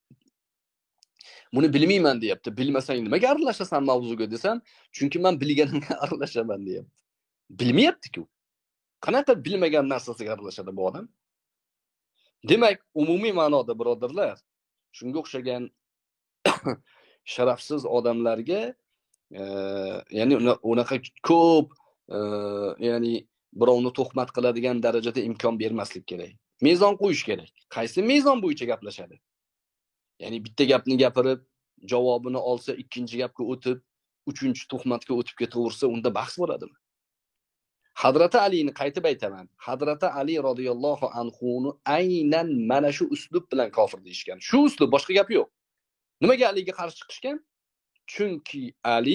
Speaker 3: Buni bilmayman deyapti. Bilmasang nimaga aralashasan mavzuga desam, chunki men bilganimga aralashaman deyapti. Bilmayapti-ku. Qanaqa bilmagan narsasiga aralashadi bu odam? Demak, umumiy ma'noda birodarlar, shunga o'xshagan sharafsiz odamlarga, e, ya'ni unaqa ko'p, e, ya'ni birovni tuhmat qiladigan darajada imkon bermaslik kerak. Mezon qo'yish kerak. Qaysi mezon bo'yicha gaplashadi? Ya'ni bitta gapni gapirib, javobini olsa, ikkinchi gapga o'tib, uchinchi tuhmatga o'tib ketaversa, unda bahs bo'ladimi? Hazrati Alini qaytib aytaman. Hazrati Ali radhiyallohu anhuni aynan mana shu uslub bilan kofir deyishgan. Shu uslub, boshqa gap yo'q. Nimaga Aliga qarshi chiqishgan? Chunki Ali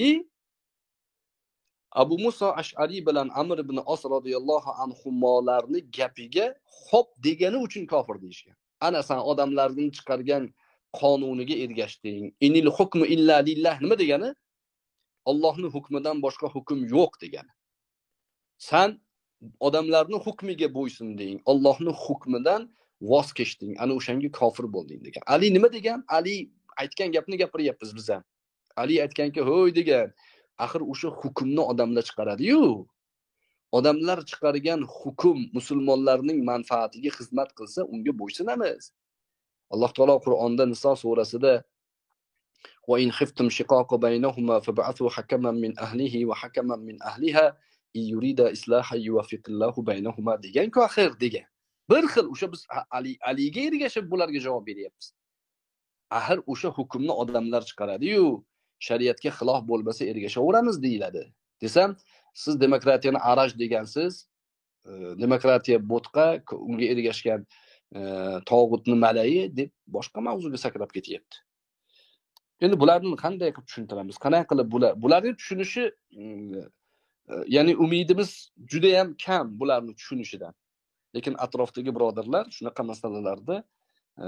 Speaker 3: Abu Musa Ash'ari bilan Amr ibn Os radhiyallohu anhumolarni gapiga xo'p degani uchun kofir deyishgan. Ana sen odamlarning chiqargan qonuniga ergashding. Inil hukmu illa lillah nima degani? Allohning hukmidan boshqa hukm yo'q degani. Sen odamlarning hukmiga bo'ysunding, Allohning hukmidan voz kechding, ana o'shanga kofir bo'lding degan. Ali nima degan? Ali aytgan gapni gapiryapmiz biz ham. Ali aytganki, "Ho'y" degan. Axir o'sha hukmni odamlar chiqaradi-yu. Odamlar chiqargan hukm musulmonlarning manfaatiga xizmat qilsa, unga bo'ysunamiz. Alloh taolo Qur'onda Niso surasida "Va in khiftum shiqaqa baynahuma fab'athu hakaman min ahlihi va hakaman min ahliha yurida islaha yuwaffiqillahu baynahuma" degan-ku axir degan. Bir xil o'sha biz Ali Aliga ergashib bularga javob beryapmiz. Axir o'sha hukmni odamlar chiqaradi-yu, shariatga xilof bo'lmasa ergashaveramiz deyiladi. Desam, siz demokratiyani araj degansiz, e, demokratiya bo'tqa, unga ergashgan e, tog'utni malayi deb boshqa mavzuga sakrab ketyapti. Endi bularni qanday qilib tushuntiramiz? Qanday qilib bular bularni tushunishi, e, ya'ni umidimiz juda ham kam bularni tushunishidan. Lekin atrofdagi birodarlar shunaqa masalalarda e,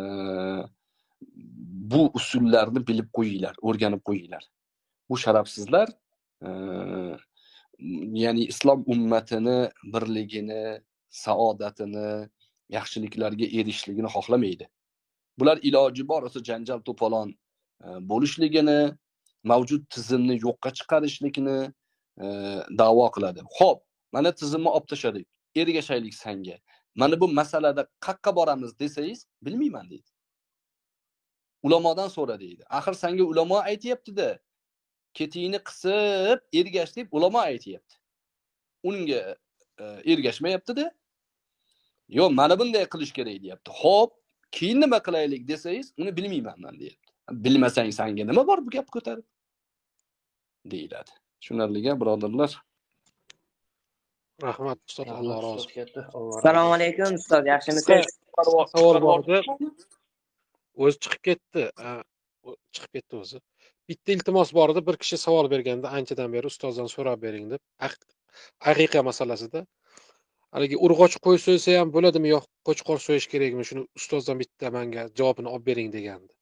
Speaker 3: bu usullarni bilib qo'yinglar, o'rganib qo'yinglar. Bu sharafsizlar e, ya'ni islom ummatini birligini, saodatini, yaxshiliklarga erishishligini xohlamaydi. Bular iloji boricha janjal to'polon e, bo'lishligini, mavjud tizimni yo'qqa chiqarishlikni e, da'vo qiladi. Xo'p, mana tizimni olib tashladik, ergashaylik senga. Mana bu masalada qayerga boramiz desangiz, bilmayman deydi. Ulamodan so'ra deydi. Axir senga ulamo aytayapti-da. Ketingni qisib ergash deb ulamo aytayapti. Unga e, ergashmayapti-da. Yo'q, mana bunday qilish kerak deyapti. Xo'p, keyin nima qilaylik desangiz, uni bilmayman men deyapti. Bilmasang senga nima bor bu gap ko'tarib? deyiladi. Tushunarliga birodarlar.
Speaker 2: Rahmat ustoz, Alloh rozi bo'lsin.
Speaker 5: Assalomu alaykum ustoz, yaxshimisiz?
Speaker 2: Savol bor edi. O'zi chiqib ketdi. Chiqib ketdi o'zi. Bitta iltimos bor edi, bir kishi savol berganda anchadan beri ustozdan so'rab bering deb, aqiqa masalasida. Haligi urg'och qo'y so'ysa ham bo'ladimi, yo'q qo'chqor so'yish kerakmi? Shuni ustozdan bitta menga javobini olib bering degandi.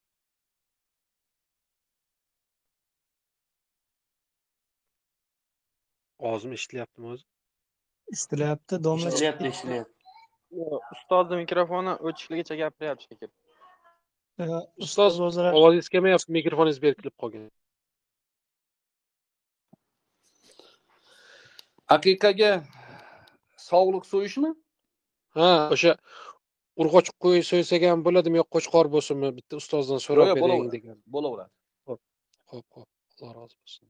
Speaker 2: Ovozim eshitilyaptimi o'zi?
Speaker 6: Eshitilyapti, domla
Speaker 4: Ishlayapti, ishlayapti.
Speaker 7: Ustozni mikrofoni o'chishligicha gapiryapti shekilli.
Speaker 2: Ustoz, ovozingiz kelmayapti, mikrofoningiz berkilib qolgan.
Speaker 3: Haqiqaga sog'liq so'yishmi?
Speaker 2: Ha, o'sha urg'och qo'y so'ysak ham bo'ladimi, yo'q qo'chqor bo'lsinmi? Bitta ustozdan so'rab bering degan.
Speaker 3: Bo'laveradi.
Speaker 2: Xo'p, xo'p, xo'p. Alloh rozi bo'lsin.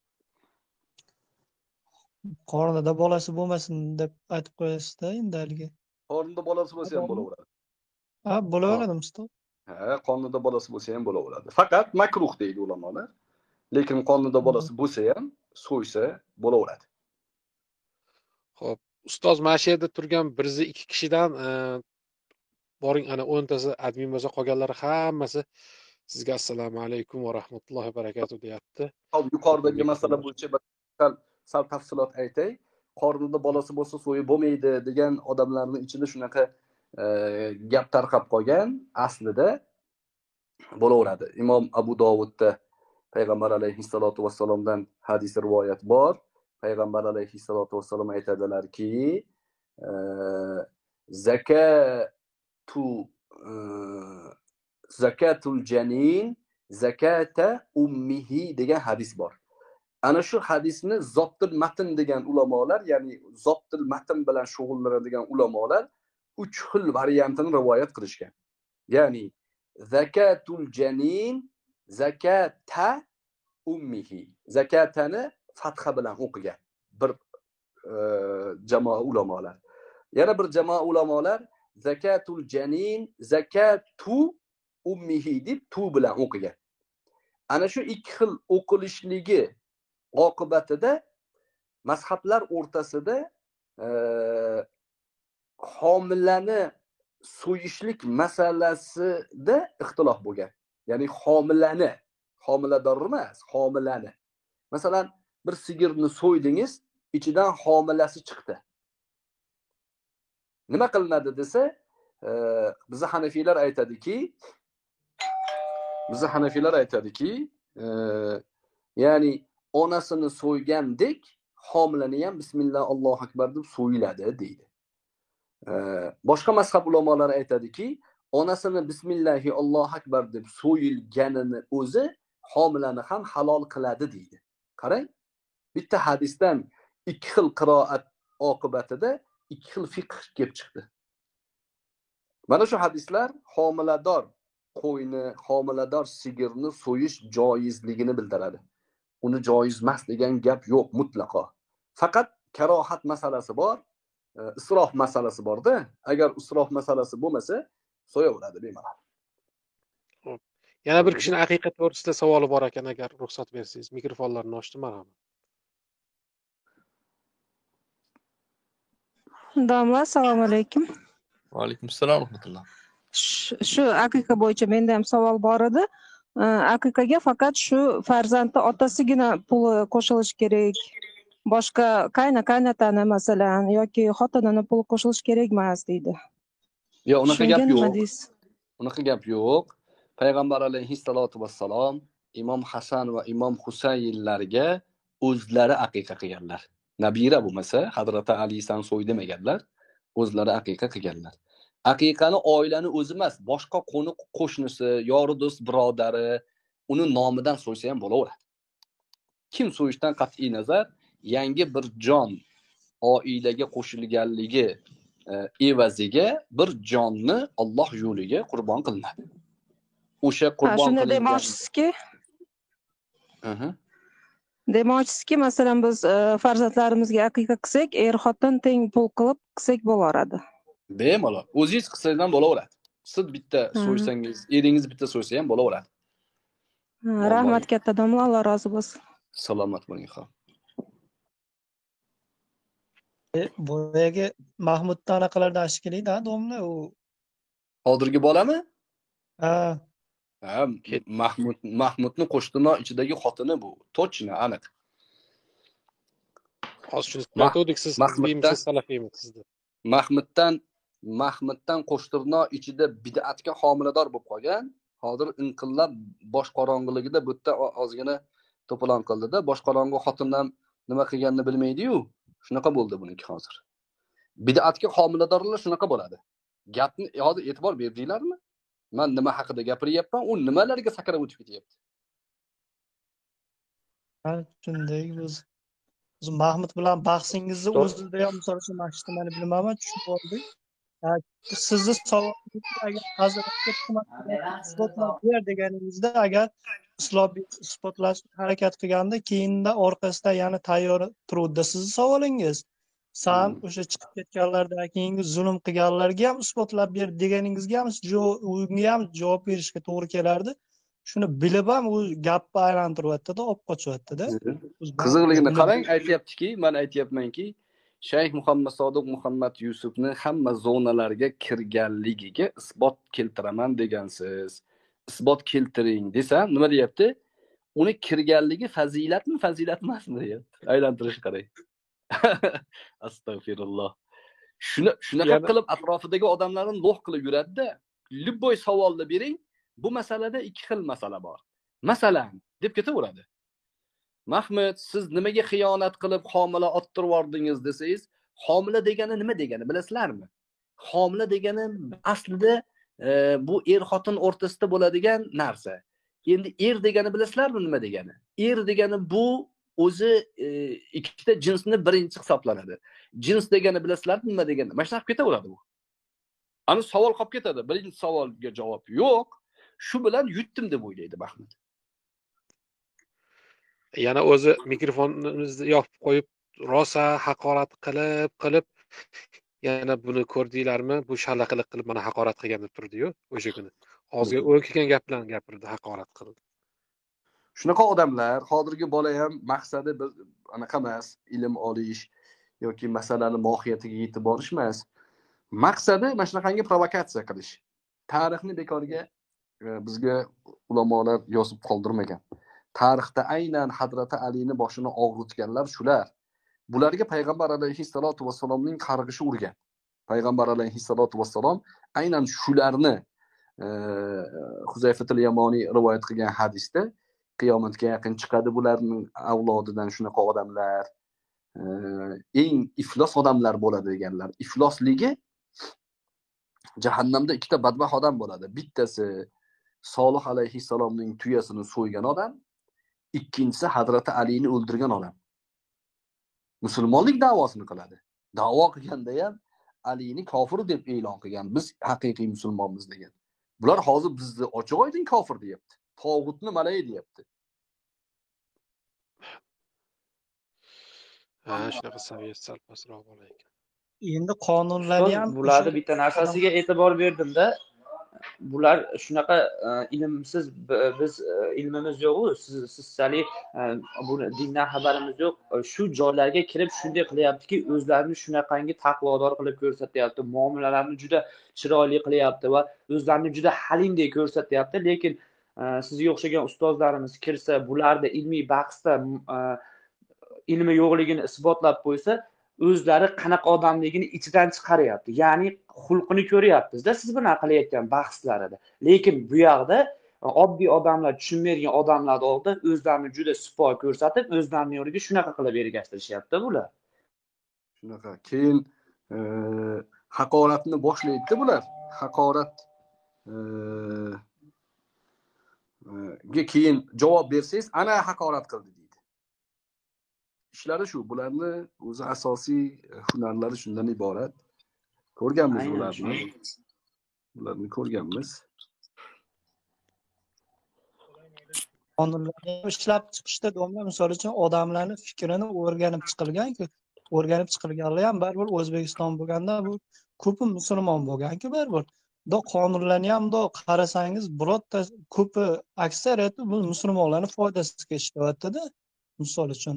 Speaker 6: qornida bolasi bo'lmasin deb aytib qo'yasizda endi haliga.
Speaker 3: Qornida bolasi bo'lsa ham bo'laveradi.
Speaker 6: Ha, bo'laveradimi ustoz?
Speaker 3: Ha, qornida bolasi bo'lsa ham bo'laveradi. Faqat makruh deydi ulamolar. Lekin qornida bolasi bo'lsa ham so'ysa bo'laveradi.
Speaker 2: Xo'p, ustoz mana shu yerda turgan bir yuz ikki kishidan e, boring ana o'ntasi admin bo'lsa, qolganlari hammasi sizga assalomu alaykum va rahmatullohi va barakatuh deyapti.
Speaker 3: Hop, yuqoridagi masala bo'yicha bir sal sal tafsilot aytay. Qornida bolasi bo'lsa so'yib bo'lmaydi degan odamlarning ichida shunaqa e, gap tarqab qolgan. Aslida bo'laveradi. Imom Abu Dovudda payg'ambar alayhissalotu vassalomdan hadis rivoyat bor. Payg'ambar alayhissalotu vassalom aytadilarki, e, zakatu e, zakatul janin zakata ummihi degan hadis bor. Ana shu hadisni zobtul matn degan ulamolar, ya'ni zobtul matn bilan shug'ullanadigan ulamolar uch xil variantini rivoyat qilishgan. Ya'ni zakatul janin zakata ummihi. Zakatani fatha bilan o'qigan bir e, jamoa ulamolar. Yana bir jamoa ulamolar zakatul janin zakatu ummihi deb tu bilan o'qigan. Ana shu ikki xil o'qilishligi oqibatida mazhablar o'rtasida e, homilani so'yishlik masalasida ixtilof bo'lgan. Ya'ni homilani, homilador emas, homilani. Masalan, bir sigirni so'ydingiz, ichidan homilasi chiqdi. Nima qilinadi desa, e, biz Hanafiylar aytadiki, biz Hanafiylar aytadiki, e, ya'ni onasini so'ygandek homilani ham bismillah Allohu akbar deb so'yiladi deydi. E, boshqa mazhab ulamolari aytadiki, onasini bismillahi Allohu akbar deb so'yilganini o'zi homilani ham halol qiladi deydi. Qarang, bitta hadisdan ikki xil qiroat oqibatida ikki xil fiqh kelib chiqdi. Mana shu hadislar homilador qo'yni, homilador sigirni so'yish joizligini bildiradi. Uni joiz emas degan gap yo'q mutlaqo. Faqat karohat masalasi bor, isrof masalasi bor-da. Agar isrof masalasi bo'lmasa, so'yaveradi bemalol.
Speaker 2: Yana bir kishining haqiqat to'g'risida savoli bor ekan, agar ruxsat bersangiz. Mikrofonlarni ochdim, marhamat.
Speaker 8: Domla, assalomu alaykum.
Speaker 9: Va alaykum assalom va rahmatulloh.
Speaker 8: Shu aqiqa bo'yicha menda ham savol bor edi. Aqiqaga faqat shu farzandni otasigina puli qo'shilishi kerak. Boshqa qayna qaynotani masalan yoki xotinini puli qo'shilishi kerak emas deydi.
Speaker 3: Yo'q, unaqa gap
Speaker 8: Shunga nima
Speaker 3: yo'q.
Speaker 8: deysiz?
Speaker 3: Unaqa gap yo'q. Payg'ambar alayhissalotu vassalom Imom Hasan va Imom Husaynlarga o'zlari aqiqa qilganlar. Nabira bo'lmasa, Hazrati Alisan so'y demaganlar, o'zlari aqiqa qilganlar. Aqiqani oilani o'zi emas, boshqa qo'ni qo'shnisi, yori do'st, birodari uni nomidan so'ysa ham bo'laveradi. Kim so'yishdan qat'iy nazar, yangi bir jon oilaga qo'shilganligi e, evaziga bir jonni Alloh yo'liga qurbon qilinadi. O'sha qurbon
Speaker 8: Shunda
Speaker 3: qilingan
Speaker 8: demoqchisizki,
Speaker 3: Aha.
Speaker 8: demoqchisizki, masalan biz e, farzandlarimizga aqiqa qilsak, er xotin teng pul qilib qilsak bo'laradi.
Speaker 3: Bemalol. O'zingiz qilsangiz ham bo'laveradi. Siz bitta so'ysangiz, eringiz bitta so'ysa ham bo'laveradi.
Speaker 8: Rahmat katta domla, Alloh rozi bo'lsin.
Speaker 3: Salomat bo'ling, xo'p.
Speaker 6: E, boyagi Mahmudni anaqalardan shekilli-da, domla u.
Speaker 3: Hozirgi bolami?
Speaker 6: Ha,
Speaker 3: Ha, Mahmud Mahmudning qo'shtino ichidagi xotini bu. Tochni aniq.
Speaker 2: Hozir shuni aytdik, siz hizbiyimsiz, salafiymisizda.
Speaker 3: Mahmuddan Mahmuddan qo'shtirno ichida bid'atga homilador bo'lib qolgan. Hozir inqillab bosh qorong'iligida bu yerda ozgina to'polon qildida, bosh qorong'i xotindan nima qilganini bilmaydi-yu. Shunaqa bo'ldi buniki hozir. Bid'atga homiladorlar shunaqa bo'ladi. Gapni hozir e'tibor berdinglarmi? Men nima haqida gapiryapman, u nimalarga sakrab o'tib ketyapti.
Speaker 6: ha, shunday biz biz Mahmud bilan bahsingizni o'zida ham misol uchun mashhurmani bilmaman, tushunib oldik. Sizni savolingiz agar hazratga isbotlab ber deganingizda, agar islobiy isbotlash harakat qilganda, keyinda orqasida yana tayyor turuvdi sizni savolingiz. San o'sha chiqib ketganlardan keyingi zulm qilganlarga ham isbotlab ber deganingizga ham unga ham javob berishga to'g'ri kelardi. Shuni bilib ham u gapni aylantiryapti-da, olib qochyapti-da.
Speaker 3: Qiziqligini qarang, aytayaptiki, men aytayapmanki, Shayx Muhammad Sodiq Muhammad Yusufni hamma zonalarga kirganligiga isbot keltiraman degansiz. Isbot keltiring desam, nima deyapti? Uni kirganligi fazilatmi, fazilat emasmi deyapti. Aylantirish qarang. Astagfirulloh. Shuni shunaqa qilib atrofidagi odamlarni lo'q qilib yuradi-da. Любой savolni bering, bu masalada ikki xil masala bor. Masalan, deb ketaveradi. Mahmud, siz nimaga xiyonat qilib homila ottirib yordingiz desangiz, homila degani nima degani bilasizlarmi? Homila degani aslida e, bu er xotin o'rtasida bo'ladigan narsa. Endi er degani bilasizlarmi nima degani? Er degani bu o'zi e, ikkita jinsni birinchi hisoblanadi. Jins degani bilasizlarmi nima degani? Mana shunaqa ketaveradi bu. Ani savol qolib ketadi. Birinchi savolga javob yo'q. Shu bilan yutdim deb o'ylaydi Mahmud.
Speaker 2: Yana o'zi mikrofonimizni yopib qo'yib, rosa haqorat qilib, qilib, yana buni ko'rdinglarmi? Bu shalaqiliq qilib mana haqorat qilgan deb turdi-yu, o'sha kuni. Hozirga o'kilgan gap bilan gapirdi, haqorat qildi.
Speaker 3: Shunaqa odamlar, hozirgi bola ham maqsadi bir anaqa emas, ilm olish yoki masalani mohiyatiga yetib borish emas. Maqsadi mana shunaqangi provokatsiya qilish. Tarixni bekorga bizga ulamolar yozib qoldirmagan. Tarixda aynan Hazrati Alini boshini og'ritganlar shular. Bularga payg'ambar alayhissalatu vassalomning qarg'ishi urgan. Payg'ambar alayhissalatu vassalom aynan shularni Huzayfatul Yamoniy rivoyat qilgan hadisda qiyomatga yaqin chiqadi bularning avlodidan shunaqa odamlar, eng iflos odamlar bo'ladi deganlar. Iflosligi jahannamda ikkita badbaxt odam bo'ladi. Bittasi Solih alayhissalomning tuyasini so'ygan odam, ikkinchisi Hazrati Alini o'ldirgan odam. Musulmonlik da'vosini qiladi. Da'vo qilganda ham Alini kofir deb e'lon qilgan. Biz haqiqiy musulmonmiz degan. Bular hozir bizni ochiq-oydin kofir deyapti. Tog'utni malay deyapti.
Speaker 2: Ha, shunaqa saviyasi sal pastroq bo'laydi.
Speaker 6: Endi qonunlarni ham
Speaker 4: bularni bitta narsasiga e'tibor berdim-da. Bular shunaqa ilmsiz, biz ilmimiz yo'q-ku, siz sizsalik buni dindan xabarimiz yo'q. Shu joylarga kirib shunday qilyaptiki, o'zlarini shunaqangi taqvodor qilib ko'rsatyapti, muomalalarni juda chiroyli qilyapti va o'zlarini juda halimdek ko'rsatyapti, lekin sizga o'xshagan ustozlarimiz kirsa, bularda ilmiy bahsda ilmi yo'qligini isbotlab qo'ysa, o'zlari qanaqa odamligini ichidan chiqaryapti. Ya'ni xulqini ko'ryapmiz-da siz bilan qilayotgan bahslarida. Lekin bu yoqda oddiy odamlar, tushunmaydigan odamlar oldida o'zlarini juda sipo ko'rsatib, o'zlarining yo'liga shunaqa qilib ergashtirishyapti bular.
Speaker 3: Shunaqa. Keyin haqoratni boshlaydi bular. Haqorat ga keyin javob bersangiz, ana haqorat qildi deydi. Ishlari shu, bularni o'zi asosiy hunarlari shundan iborat. Ko'rganmiz bularni. Bularni ko'rganmiz.
Speaker 6: qonunlarni ishlab chiqishda domla misol uchun odamlarning fikrini o'rganib chiqilgan-ku, o'rganib chiqilganlar ham baribir O'zbekiston bo'lganda bu ko'pi musulmon bo'lgan-ku baribir. Do qonunlarni ham do qarasangiz, birorta ko'pi aksariyati bu musulmonlarning foydasiga ishlayapti-da, misol uchun.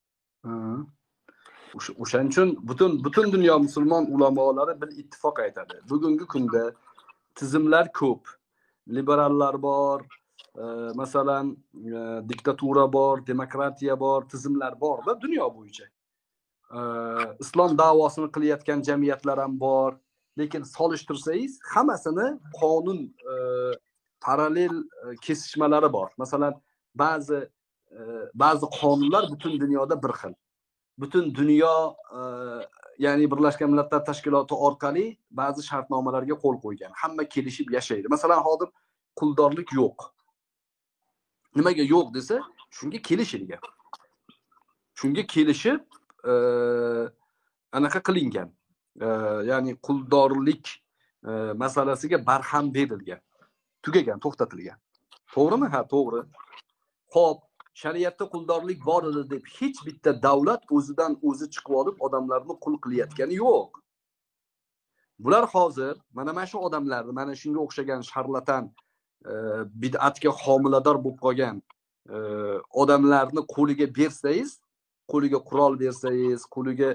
Speaker 3: O'shaning uchun butun butun dunyo musulmon ulamolari bir ittifoq aytadi. Bugungi kunda tizimlar ko'p. Liberallar bor, e, masalan, e, diktatura bor, demokratiya bor, tizimlar bor-da dunyo bo'yicha. E, islom da'vosini qilayotgan jamiyatlar ham bor. Lekin solishtirsangiz, hammasini qonun e, parallel e, kesishmalari bor. Masalan, ba'zi e, ba'zi qonunlar butun dunyoda bir xil. Butun dunyo e, ya'ni Birlashgan Millatlar Tashkiloti orqali ba'zi shartnomalarga qo'l qo'ygan. Hamma kelishib yashaydi. Masalan, hozir quldorlik yo'q. Nimaga yo'q desa, shunga kelishilgan. Shunga kelishib e, anaqa qilingan. E, ya'ni quldorlik e, masalasiga barham berilgan. Tugagan, to'xtatilgan. To'g'rimi? Ha, to'g'ri. Xo'p, shariatda quldorlik bor edi deb hech bitta davlat o'zidan o'zi chiqib olib odamlarni qul qilayotgani yo'q. Bular hozir mana mana shu odamlarni, mana shunga o'xshagan sharlatan, e, bid'atga homilador bo'lib qolgan e, odamlarni qo'liga bersangiz, qo'liga qurol bersangiz, qo'liga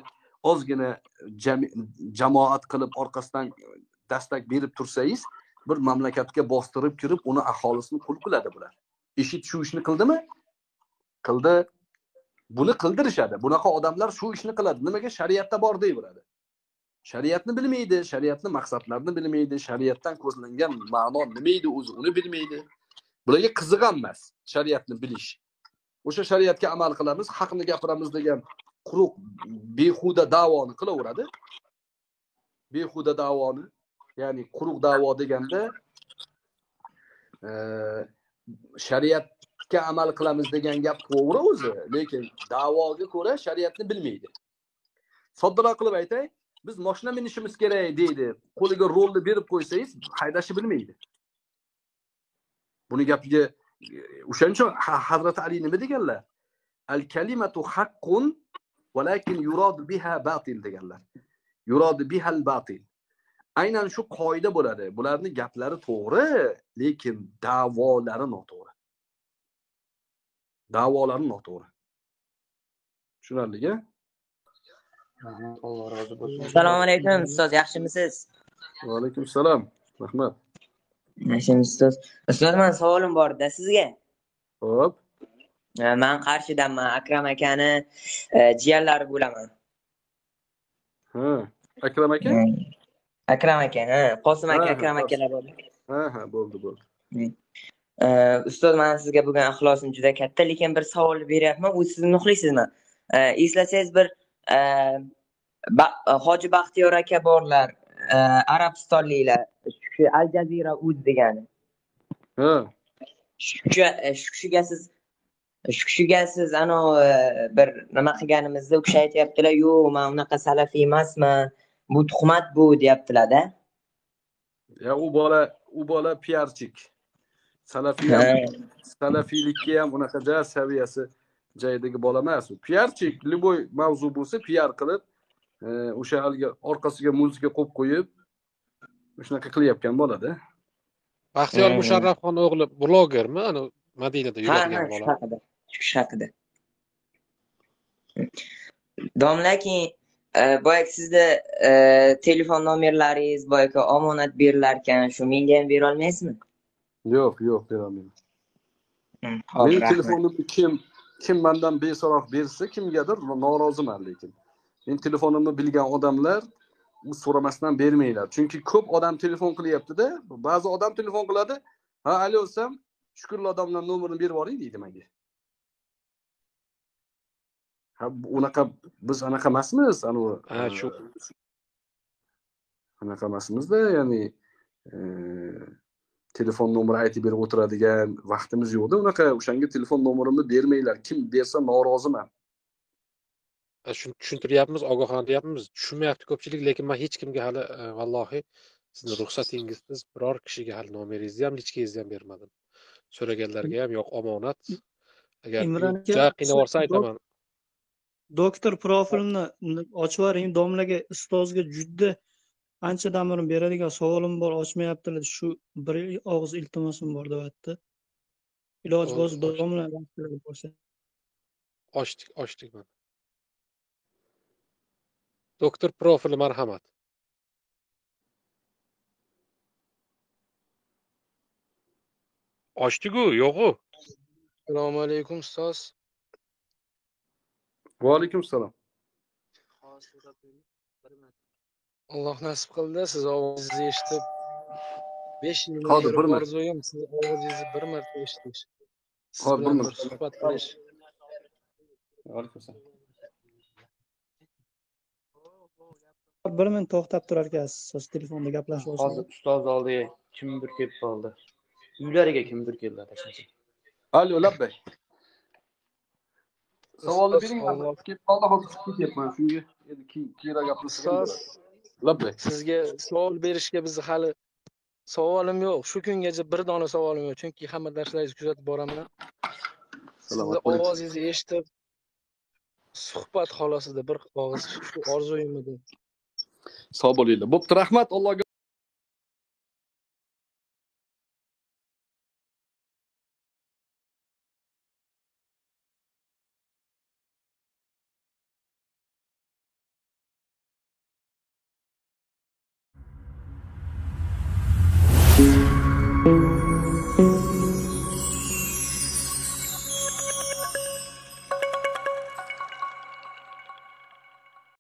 Speaker 3: ozgina jamoat qilib orqasidan dastak berib tursangiz, bir mamlakatga bostirib kirib, uni aholisini qul qiladi bular. IShID shu ishni qildimi? Qildi. Buni qildirishadi. Bunaqa odamlar shu ishni qiladi. Nimaga? Shariatda bor deyaveradi. Shariatni bilmaydi, shariatni maqsadlarini bilmaydi, shariatdan ko'zlangan ma'no nima edi o'zi, uni bilmaydi. Bularga qiziq ham emas shariatni bilish. O'sha shariatga amal qilamiz, haqni gapiramiz degan quruq behuda da'voni qilaveradi. Behuda da'voni, ya'ni quruq da'vo deganda e, shariatga amal qilamiz degan gap to'g'ri o'zi, lekin da'voga ko'ra shariatni bilmaydi. Soddaroq qilib aytay, biz mashina minishimiz kerak deydi. Qo'liga rolni berib qo'ysangiz, haydashni bilmaydi. Buni gapiga o'shaning uchun Hazrat Ali nima deganlar? Al-kalimatu haqqun walakin yurad biha batil deganlar. Yurad biha al-batil. Aynan shu qoida bo'ladi. Bularning gaplari to'g'ri, lekin da'volari noto'g'ri. Da'volari noto'g'ri. Tushunarlimi?
Speaker 7: Alloh rozi bo'lsin.
Speaker 5: Assalomu alaykum ustoz, yaxshimisiz?
Speaker 3: Va alaykum assalom. Rahmat.
Speaker 5: Yaxshimisiz ustoz? Ustoz, men savolim bor-da sizga.
Speaker 3: Xo'p.
Speaker 5: Men Qarshidanman, Akram akani jiyanlari bo'laman.
Speaker 3: Ha, Akram aka?
Speaker 5: Akram aka, ha, Qosim aka, Akram akalar bor.
Speaker 3: Ha, ha, bo'ldi, bo'ldi.
Speaker 5: Ustoz, men sizga bugun ixlosim juda katta, lekin bir savol beryapman. U siz muxlisizmi? Eslasangiz bir Hoji Baxtiyor aka borlar, Arabistonliklar, shu Al Jazeera uz degani.
Speaker 3: Ha.
Speaker 5: Shu kishiga siz shu kishiga siz ana bir nima qilganimizda u kishi aytayaptilar, "Yo'q, men unaqa salafiy emasman. Bu tuhmat bu" deyaptilar-da.
Speaker 3: Ya u bola, u bola piarchik. Salafiy ham, salafiylikka ham unaqa ja saviyasi joyidagi bola emas u. Piarchik, liboy mavzu bo'lsa piar qilib, o'sha haligi orqasiga muzika qo'yib qo'yib, shunaqa qilyapgan bo'ladi.
Speaker 2: Baxtiyor Musharrafxon o'g'li blogermi? Ana Madinada yuradigan bola.
Speaker 5: Ha, shu haqida. Shu haqida. Domlaki, boyagi sizda telefon nomerlaringiz, boyagi omonat berilar ekan, shu menga ham bera olmaysizmi?
Speaker 3: Yo'q, yo'q, bera olmayman. Mening telefonimni kim kim mendan beso'roq bersa, kimgadir noroziman lekin. Men telefonimni bilgan odamlar u so'ramasdan bermaylar. Chunki ko'p odam telefon qilyapti-da, ba'zi odam telefon qiladi, "Ha, alo desam, shukurli odamlar nomerini berib yuboring" deydi menga. Ha, unaqa biz anaqa emasmiz, ana u.
Speaker 2: Ha, shu
Speaker 3: anaqa emasmiz-da, ya'ni telefon nomeri aytib berib o'tiradigan vaqtimiz yo'qda. Unaqa o'shanga telefon nomerimni bermanglar. Kim bersa noroziman.
Speaker 2: Shuni tushuntiryapmiz, ogohlantiryapmiz. Tushunmayapti ko'pchilik, lekin men hech kimga hali vallohi sizni ruxsatingizsiz biror kishiga hali nomeringizni ham, lichkangizni ham bermadim. So'raganlarga ham yo'q, omonat. Agar juda qiynalsa aytaman.
Speaker 6: Doktor profilini ochib yuboring, domlaga, ustozga juda anchadan beri beradigan savolim bor, ochmayaptilar. Shu bir og'iz iltimosim bor deyapti. Iloji bo'lsa domla bo'lsa.
Speaker 2: Ochdik, ochdik mana. Doktor profili marhamat. Ochdik-ku, yo'q-ku.
Speaker 7: Assalomu alaykum ustoz.
Speaker 3: Va alaykum assalom.
Speaker 7: Alloh nasib qildi, siz ovozingizni eshitib besh yil
Speaker 3: Hozir bir marta.
Speaker 7: orzuim siz ovozingizni bir marta eshitish. Siz
Speaker 3: Hozir bir
Speaker 7: bilan
Speaker 3: marta.
Speaker 7: suhbat qilish.
Speaker 3: Va alaykum assalom.
Speaker 6: Bir minut to'xtab turar ekansiz, siz telefonda gaplashib olsangiz.
Speaker 10: Hozir ustoz oldiga kimdir kelib qoldi. Uylariga kimdir keldi tashlanchi.
Speaker 3: Alo, labbay. Savolni bering, men kelib qoldi, hozir chiqib ketyapman. Shunga endi keyinroq gaplashamiz. Labbay.
Speaker 7: Sizga savol berishga biz hali savolim yo'q. Shu kungacha bir dona savolim yo'q, chunki hamma darslaringizni kuzatib boraman. Sizni ovozingizni eshitib suhbat xolasida bir og'iz shu orzuyim edi.
Speaker 3: Sog' bo'linglar. Bo'pti, rahmat. Allohga